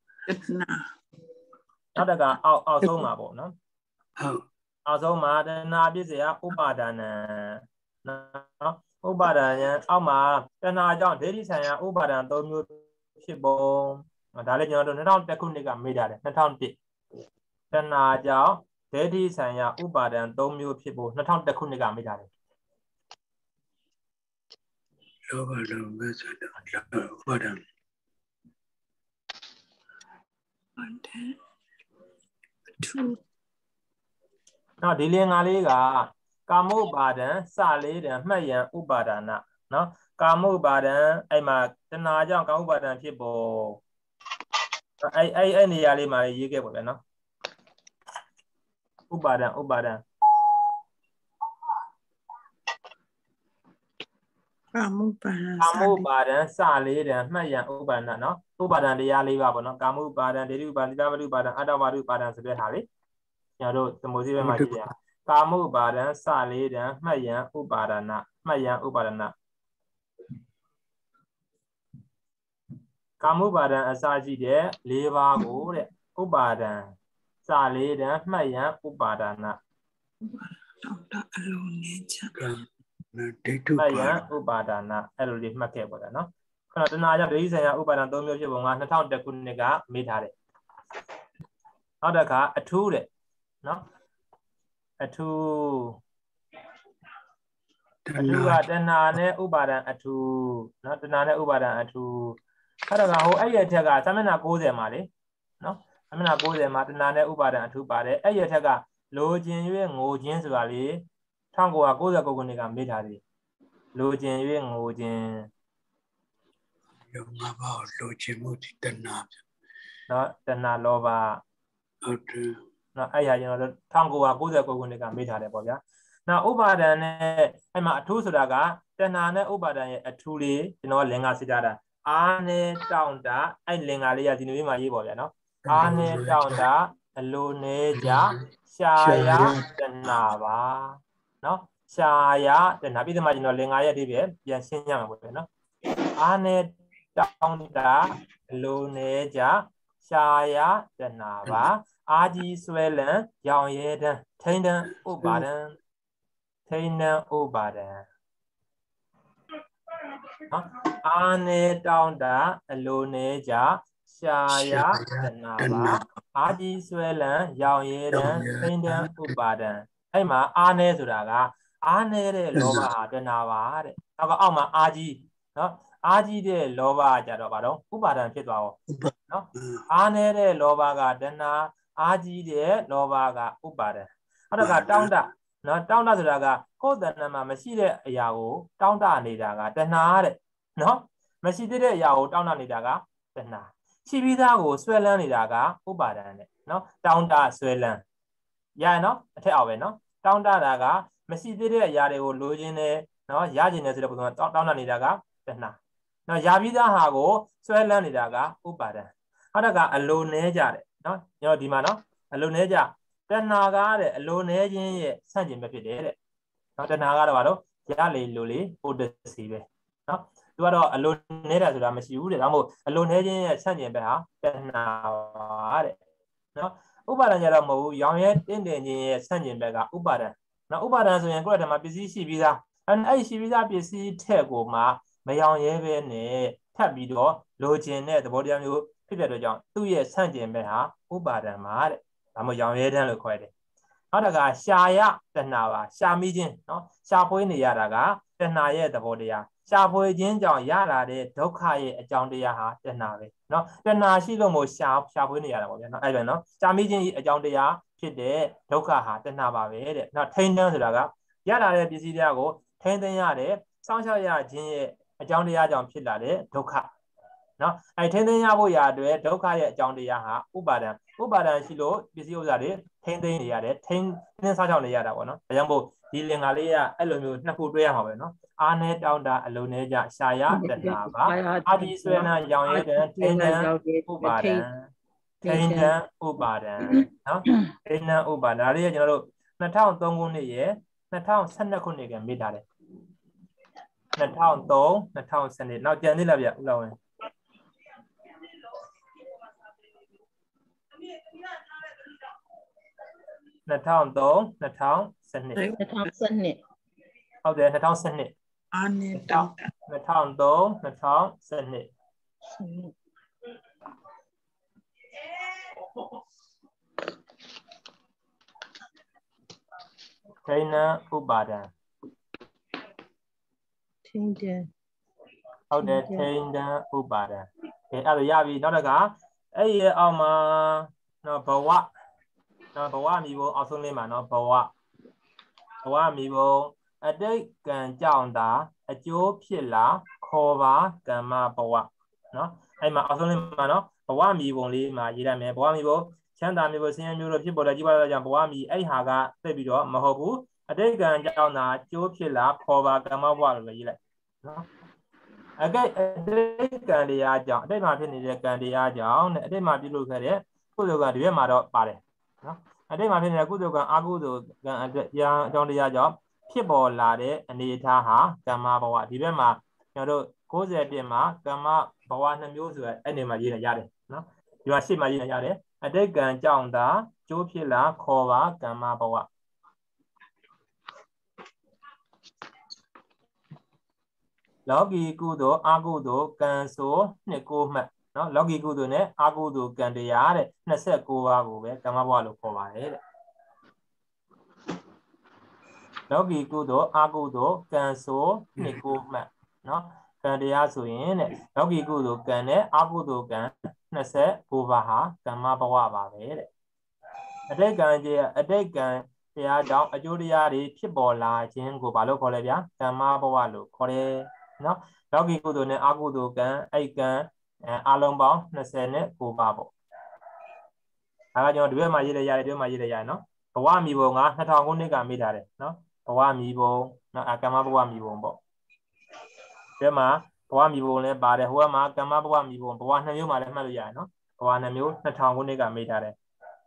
နောက်တကအောက်အောက်ဆုံးမှာပေါ့နော်ဟုတ်အောက်ဆုံးမှာတဏှာပြည့်စရာဥပါဒနာနော်ဥပါဒနာအောက်မှာတဏှာကြောင့်ဒိဋ္ဌိဆိုင်ရာဥပါဒနာ၃မျိုးဖြစ်ပုံဒါလည်းကျွန်တော်တို့၂၀၀၁ခုနှစ်ကမေးကြတယ်၂၀၀၁တဏှာကြောင့်ဒိဋ္ဌိဆိုင်ရာဥပါဒနာ၃မျိုးဖြစ်ပုံ၂၀၀၁ခုနှစ်ကမေးကြတယ်လောဘလောဘဆိုတော့ဥပါဒနာနော်ဒီလင်္ကာလေးကကာမုပါဒံစလေးတံမှတ်ရန်ဥပါဒနာနော်ကာမုပါဒံအဲ့မှာတဏှာကြောင့်ကာမုပါဒံဖြစ်ပေါ်အဲ့အဲ့အဲ့နေရာလေးမှာရေးခဲ့ပါဗျာနော်ဥပါဒံဥပါဒံကာမုပါဒံကာမုပါဒံစလေးတံမှတ်ရန်ဥပါဒနာနော်ဥပါဒံတရားလေးပါပေါ့နော်ကာမုပါဒံဒိဋ္ဌိဥပါဒံသီလဝတ္ထုပါဒံအတ္တဝတ္ထုပါဒံဆိုတဲ့ဟာလေးကျွန်တော်တို့သမုစီဘက်မှာကြည့်ရကာမုပါဒံစလေးတံမှတ်ရန်ဥပါဒနာမှတ်ရန်ဥပါဒနာကာမုပါဒံအစာရှိတဲ့၄ပါးကိုတဲ့ဥပါဒံစလေးတံမှတ်ရန်ဥပါဒနာတော့တာအလုံးနေချာဒိဋ္ဌိမှတ်ရန်ဥပါဒနာအဲ့လိုလေးမှတ်ခဲ့ပါလားနော်ခဏတဏှာကြောင့်ဒိဋ္ဌိဆိုင်ရာဥပါဒံ၃မျိုးဖြစ်ပုံက၂၀၀၁ခုနှစ်ကမေးထားတယ်နောက်တစ်ခါအထူးတဲ့နော်အထူးအထူးကတဏှာနဲ့ဥပါဒံအထူးနော်တဏှာနဲ့ဥပါဒံအထူးအဲ့ဒါကဟိုအဲ့ရထက်ကသမဏ၉၀မှာလေနော်သမဏ၉၀မှာတဏှာနဲ့ဥပါဒံအထူးပါတယ်အဲ့ရထက်ကလိုချင်၍ငိုခြင်းဆိုတာလေ၁၉၉၉ခုနှစ်ကမေးထားတယ်လိုချင်၍ငိုခြင်းယောငါဘာလိုချင်မှုဒီတဏှာနော်တဏှာလောဘဟုတ်တယ်နော်အဲ့ရကျွန်တော်တို့၁၉၉၉ခုနှစ်ကမေးထားတယ်ပေါ့ဗျာနောက်ဥပါဒံနဲ့အဲ့မှာအထူးဆိုတာကတဏှာနဲ့ဥပါဒံရဲ့အထူးလေးကျွန်တော်လင်္ကာစစ်တာအာနဲ့တောင့်တာအဲ့လင်္ကာလေးကဒီလိုမျိုးမှရေးပေါ့ဗျာနော်အာနဲ့တောင့်တာအလိုနေကြရှာရတဏှာပါနော်ရှာရတဏှာပြီးတော့မှကျွန်တော်လင်္ကာရဲ့အဓိပ္ပာယ်ပြန်ရှင်းရမှာပေါ့ဗျာနော်အာနဲ့တောင့်တာအလိုနေကြရှာရတဏှာပါအာကြီးဆွဲလန်းရောင်ရဲတန်းထိန်တန်းဥပါဒံထိန်တန်းဥပါဒံနော်အာနေတောင်းတာအလိုနေကြရှာရတဏှာပါအာကြီးဆွဲလန်းရောင်ရဲတန်းထိန်တန်းဥပါဒံအဲ့မှာအာနေဆိုတာကအာနေတဲ့လောဘဟာတဏှာပါတဲ့နောက်ကအောက်မှာအာကြီးနော်အာကြီးတဲ့လောဘကြတော့ဗါတော့ဥပါဒံဖြစ်သွားအောင်နော်အာနေတဲ့လောဘကတဏှာအာကြီးတဲ့လောဘကဥပါဒံအဲ့ဒါကတောင်းတနော်တောင်းတဆိုတာကကိုယ်တဏ္ဍာမှာမရှိတဲ့အရာကိုတောင်းတနေတာကတဏှာတဲ့နော်မရှိသေးတဲ့အရာကိုတောင်းတနေတာကတဏှာရှိပြီးသားကိုဆွဲလန်းနေတာကဥပါဒံတဲ့နော်တောင်းတဆွဲလန်းရရနော်အထက်အောက်ပဲနော်တောင်းတတာကမရှိသေးတဲ့အရာတွေကိုလိုချင်တယ်နော်ရချင်တယ်ဆိုတဲ့ပုံစံတောင်းတနေတာကတဏှာနော်ရပြီးသားဟာကိုဆွဲလန်းနေတာကဥပါဒံအဲ့ဒါကအလိုနဲကြတယ်နော်ညောဒီမှာနော်အလိုနဲကြတဏှာကားတဲ့အလိုနဲခြင်းရဲ့ဆန့်ကျင်ဘက်ဖြစ်တယ်တဲ့နော်တဏှာကတော့ဘာလို့ရလေလိုလေပိုတစီပဲနော်သူကတော့အလိုနဲတာဆိုတာမရှိဘူးတဲ့ဒါမှမဟုတ်အလိုနဲခြင်းရဲ့ဆန့်ကျင်ဘက်ဟာတဏှာပါတဲ့နော်ဥပါဒံကြတော့မဟုတ်ဘူးရောင်ရဲတင့်တယ်ခြင်းရဲ့ဆန့်ကျင်ဘက်ကဥပါဒံနော်ဥပါဒံဆိုရင်ကိုယ့်ရဲ့ဓမ္မပစ္စည်းရှိပြီးသားအဲ့အဲ့ရှိပြီးသားပစ္စည်းထက်ကိုမှမရောင်ရဲပဲနဲ့ထပ်ပြီးတော့လိုချင်တဲ့သဘောတရားမျိုးဖြစ်တဲ့အတွက်ကြောင့်သူ့ရဲ့ဆန့်ကျင်ဘက်ဟာဥပါဒံမှာတဲ့ဒါမှမဟုတ်ရောင်ရဲတန်းလို့ခေါ်တယ်နောက်တစ်ခါရှာရတဏှာပါရှာမိခြင်းနော်ရှာဖွေးနေရတာကတဏှာရဲ့သဘောတရားရှာဖွေခြင်းကြောင့်ရလာတဲ့ဒုက္ခရဲ့အကြောင်းတရားဟာတဏှာပဲနော်တဏှာရှိလို့မို့ရှာရှာဖွေးနေရတာပေါ့ဗျာနော်အဲ့ဒါနော်ရှာမိခြင်းအကြောင်းတရားဖြစ်တဲ့ဒုက္ခဟာတဏှာပါပဲတဲ့နော်ထိန်းတန်းဆိုတာကရလာတဲ့ပစ္စည်းတရားကိုထိန်းသိမ်းရတဲ့စောင့်ရှောက်ရခြင်းရဲ့အကြောင်းတရားကြောင့်ဖြစ်လာတဲ့ဒုက္ခနော်အဲထိန်းသိမ်းရဖို့ရအတွက်ဒုက္ခရဲ့အကြောင်းတရားဟာဥပါဒံဥပါဒံရှိလို့ပစ္စည်းဥစ္စာတွေထိန်းသိမ်းနေရတယ်ထိန်းသိမ်းစောင့်ရှောက်နေရတာပေါ့နော်ဒါကြောင့်မို့ဒီလင်္ကာလေးကအဲ့လိုမျိုးနှစ်ခုတွဲရမှာပဲနော်အာနဲ့တောင်းတာအလုံးနဲ့ကြရှာရတဏှာပါအာဒီဆွေနာရောင်ရဲတဲ့ထိန်းတန်းဥပါဒံထိန်းတန်းဥပါဒံနော်ထိန်းတန်းဥပါဒံဒါလေးကကျွန်တော်တို့နှစ်ထောင်သုံးခုနှစ်ရဲ့နှစ်ထောင်ဆယ်နှစ်ခုနှစ်ကမေ့ထားတယ်နှစ်ထောင်သုံးနှစ်ထောင်ဆယ်နှစ်နောက်ကြံသေးလားဗျဥလောဝင်နှစ်ထောင်သုံးနှစ်ထောင်ဆယ်နှစ်နှစ်ထောင်ဆယ်နှစ်ဟုတ်တယ်နှစ်ထောင်ဆယ်နှစ်အာနေတောင်းနှစ်ထောင်သုံးနှစ်ထောင်ဆယ်နှစ်ထိန်းတန်းဥပါဒံထိန်းတန်းဟုတ်တယ်ထိန်းတန်းဥပါဒံအဲအဲ့လိုရပြီနောက်တစ်ခါအဲ့ရဲ့အောက်မှာနော်ဘဝနော်ဘဝမိဘအောက်ဆုံးလေးမှာနော်ဘဝဘဝမိဘအတိတ်ကံကြောင့်သာအကျိုးဖြစ်လာခေါ်ပါကမ္မဘဝနော်အဲ့မှာအောက်ဆုံးလေးမှာနော်ဘဝမိဘလေးမှာရေးရမယ်ဘဝမိဘချမ်းသာမိဘဆင်းရဲမျိုးတို့ဖြစ်ပေါ်တဲ့ကြီးပွားတဲ့ကြောင့်ဘဝမိအဲ့ဟာကသိပြီးတော့မဟုတ်ဘူးအတိတ်ကံကြောင့်သာအကျိုးဖြစ်လာခေါ်ပါကမ္မဘဝလို့လည်းရေးလိုက်နော်အကိအတိတ်ကံတရားကြောင့်အတိတ်မှာဖြစ်နေတဲ့ကံတရားကြောင့်နဲ့အတိတ်မှာပြုလုပ်ခဲ့တဲ့ကုသိုလ်ကံဒီဘက်မှာတော့ပါတယ်နော်အတိတ်မှာဖြစ်နေတဲ့ကုသိုလ်ကံအကုသိုလ်ကံအကြောင်းအကြောင်းတရားကြောင့်ဖြစ်ပေါ်လာတဲ့အနေအထားဟာကမ္မဘဝဒီဘက်မှာကျွန်တော်တို့ကိုးဆယ်ပြည့်မှာကမ္မဘဝနှစ်မျိုးဆိုရအဲ့ဒီမှာရေးနေရတယ်နော်ဒီမှာရှေ့မှာရေးနေရတယ်အတိတ်ကံကြောင့်သာကျိုးဖြစ်လာခေါ်ပါကမ္မဘဝလောကီကုသိုလ်အကုသိုလ်ကံဆိုနှစ်ကိုမှတ်နော်လောကီကုသိုလ်နဲ့အကုသိုလ်ကံတရားတဲ့နှစ်ဆယ့်ကိုးပါးကိုပဲကမ္မဘဝလို့ခေါ်ပါတယ်တဲ့လောကီကုသိုလ်အကုသိုလ်ကံဆိုနှစ်ကိုမှတ်နော်ကံတရားဆိုရင်တဲ့လောကီကုသိုလ်ကံနဲ့အကုသိုလ်ကံနှစ်ဆယ့်ကိုးပါးဟာကမ္မဘဝပါပဲတဲ့အတိတ်ကံကြီးအတိတ်ကံတရားကြောင့်အကျိုးတရားတွေဖြစ်ပေါ်လာခြင်းကိုဘာလို့ခေါ်လဲဗျာကမ္မဘဝလို့ခေါ်တယ်နော်လောကီကုသိုလ်နဲ့အကုသိုလ်ကံအဲ့ကံအလုံးပေါင်းနှစ်ဆယ်နဲ့ကိုးပါပေါ့ဒါကကျွန်တော်ဒီဘက်မှာရေးရရတယ်ဒီဘက်မှာရေးရရနော်ဘဝမီဘုံကနှစ်ထောင်ခုနှစ်ကမေ့ထားတယ်နော်ဘဝမီဘုံနော်အကမ္မဘဝမီဘုံပေါ့ဒီမှာဘဝမီဘုံလည်းပါတယ်ဟိုကမှာကမ္မဘဝမီဘုံဘဝနှစ်မျိုးမှာလည်းမှတ်လို့ရတယ်နော်ဘဝနှစ်မျိုးနှစ်ထောင်ခုနှစ်ကမေ့ထားတယ်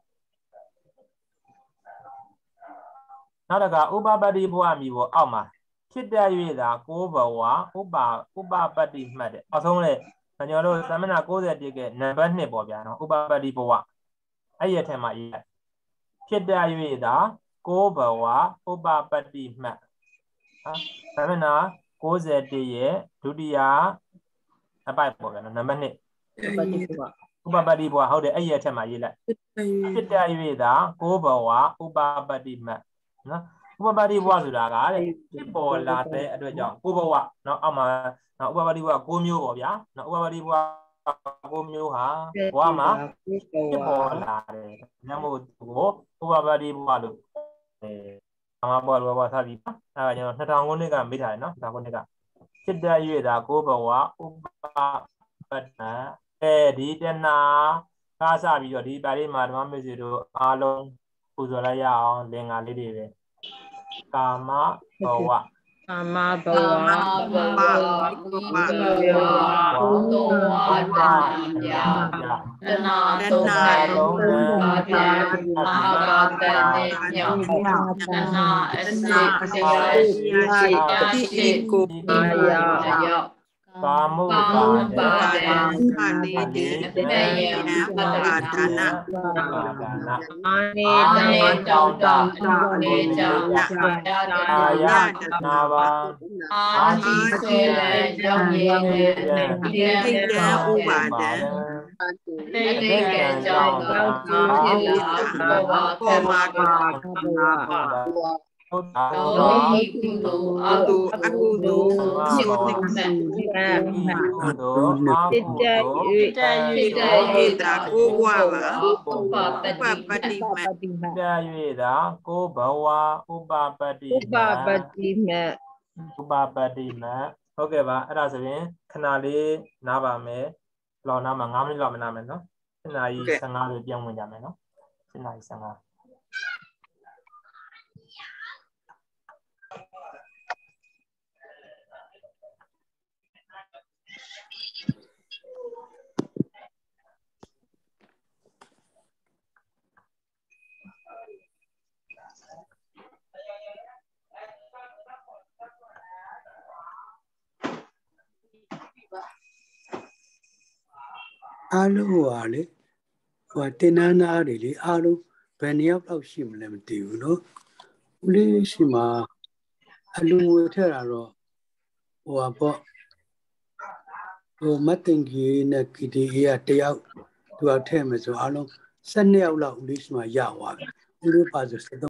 နောက်တစ်ခါဥပပတ္တိဘဝမီဘုံအောက်မှာဖြစ်တဲ့၍သာကိုးဘဝဥပဥပပတ္တိမှတ်တယ်အဆုံးလေကျွန်တော်တို့သမဏကိုးဆယ်ပြည့်ကနံပါတ်နှစ်ပေါ့ဗျာနော်ဥပပတ္တိဘဝအဲ့ရထဲမှာရေးဖြစ်တဲ့၍သာကိုးဘဝဥပပတ္တိမှတ်ဟာသမဏကိုးဆယ်ပြည့်ရဲ့ဒုတိယအပိုက်ပေါ့ဗျာနော်နံပါတ်နှစ်ဥပပတ္တိဘဝဥပပတ္တိဘဝဟုတ်တယ်အဲ့ရထဲမှာရေးလိုက်ဖြစ်တဲ့၍သာကိုးဘဝဥပပတ္တိမှတ်နော်ဥပပတ္တိဘဝဆိုတာကတဲ့ဖြစ်ပေါ်လာတဲ့အတွက်ကြောင့်ကိုးဘဝနော်အောက်မှာနော်ဥပပတ္တိဘဝကိုးမျိုးပေါ့ဗျာနော်ဥပပတ္တိဘဝကိုးမျိုးဟာဘဝမှာဖြစ်ပေါ်လာတယ်ညမို့ကိုဥပပတ္တိဘဝလို့အဲအမဘဝဘဝသာပြီးအဲဒါကျွန်တော်နှစ်ထောင်ခုနှစ်ကမေးထားတယ်နော်နှစ်ထောင်ခုနှစ်ကဖြစ်တဲ့၍သာကိုးဘဝဥပပတ္တအဲဒီတဏှာကားစပြီးတော့ဒီပါဠိမှာဓမ္မမေစီတို့အားလုံးပူဇော်လိုက်ရအောင်လင်္ကာလေးတွေပဲကာမဘဝကာမဘဝဘဝဘဝဘဝဘုံတော်ဝါဒညာတနာတုံးလုံးပါပြမဟာကတနေမြောက်တနာအစိတ်စိတ်ရှိရှိကိုပါယရောက်ကာပါမှုပါတဲ့ပါတိတေတေယံပါဒါနပါဒါနအာနေတောင်းတောင်းနေကြောင့်အာယနာဘာအာတိစေကြောင့်ရေတေတေဥပါဒံတေတေကံကြောင့်ကောင်းကျိုးဖြစ်လာဘောဝခေမကာသောတောဟိကုသိုလ်အတုအကုသိုလ်ဖြစ်တဲ့ကုသိုလ်အတုအကုသိုလ်ဖြစ်တဲ့၍တဲ့၍တာကိုဘဝပါဥပပတ္တိပတ္တိမတဲ့၍တာကိုဘဝဥပပတ္တိဥပပတ္တိမဥပပတ္တိမဟုတ်ကဲ့ပါအဲ့ဒါဆိုရင်ခဏလေးနားပါမယ်လော်နာမှာ၅မိနစ်လောက်မနာမယ်နော်ခဏကြီး၁၅လို့ပြန်ဝင်ကြမယ်နော်ခဏကြီး၁၅အားလုံးဟာလေဟိုတင်နန်းသားတွေလေအားလုံးဘယ်နှစ်ယောက်လောက်ရှိမလဲမသိဘူးနော်ဦးလေးရှိမှာအလူငွေထက်တာတော့ဟိုပေါ့ဟိုမတ်တင်ကြီးနဲ့ကီတီအေးကတယောက်သူကထည့်မယ်ဆိုအားလုံး၁၂ယောက်လောက်ဦးလေးရှိမှာရသွားပြီဦးလေးပါဆို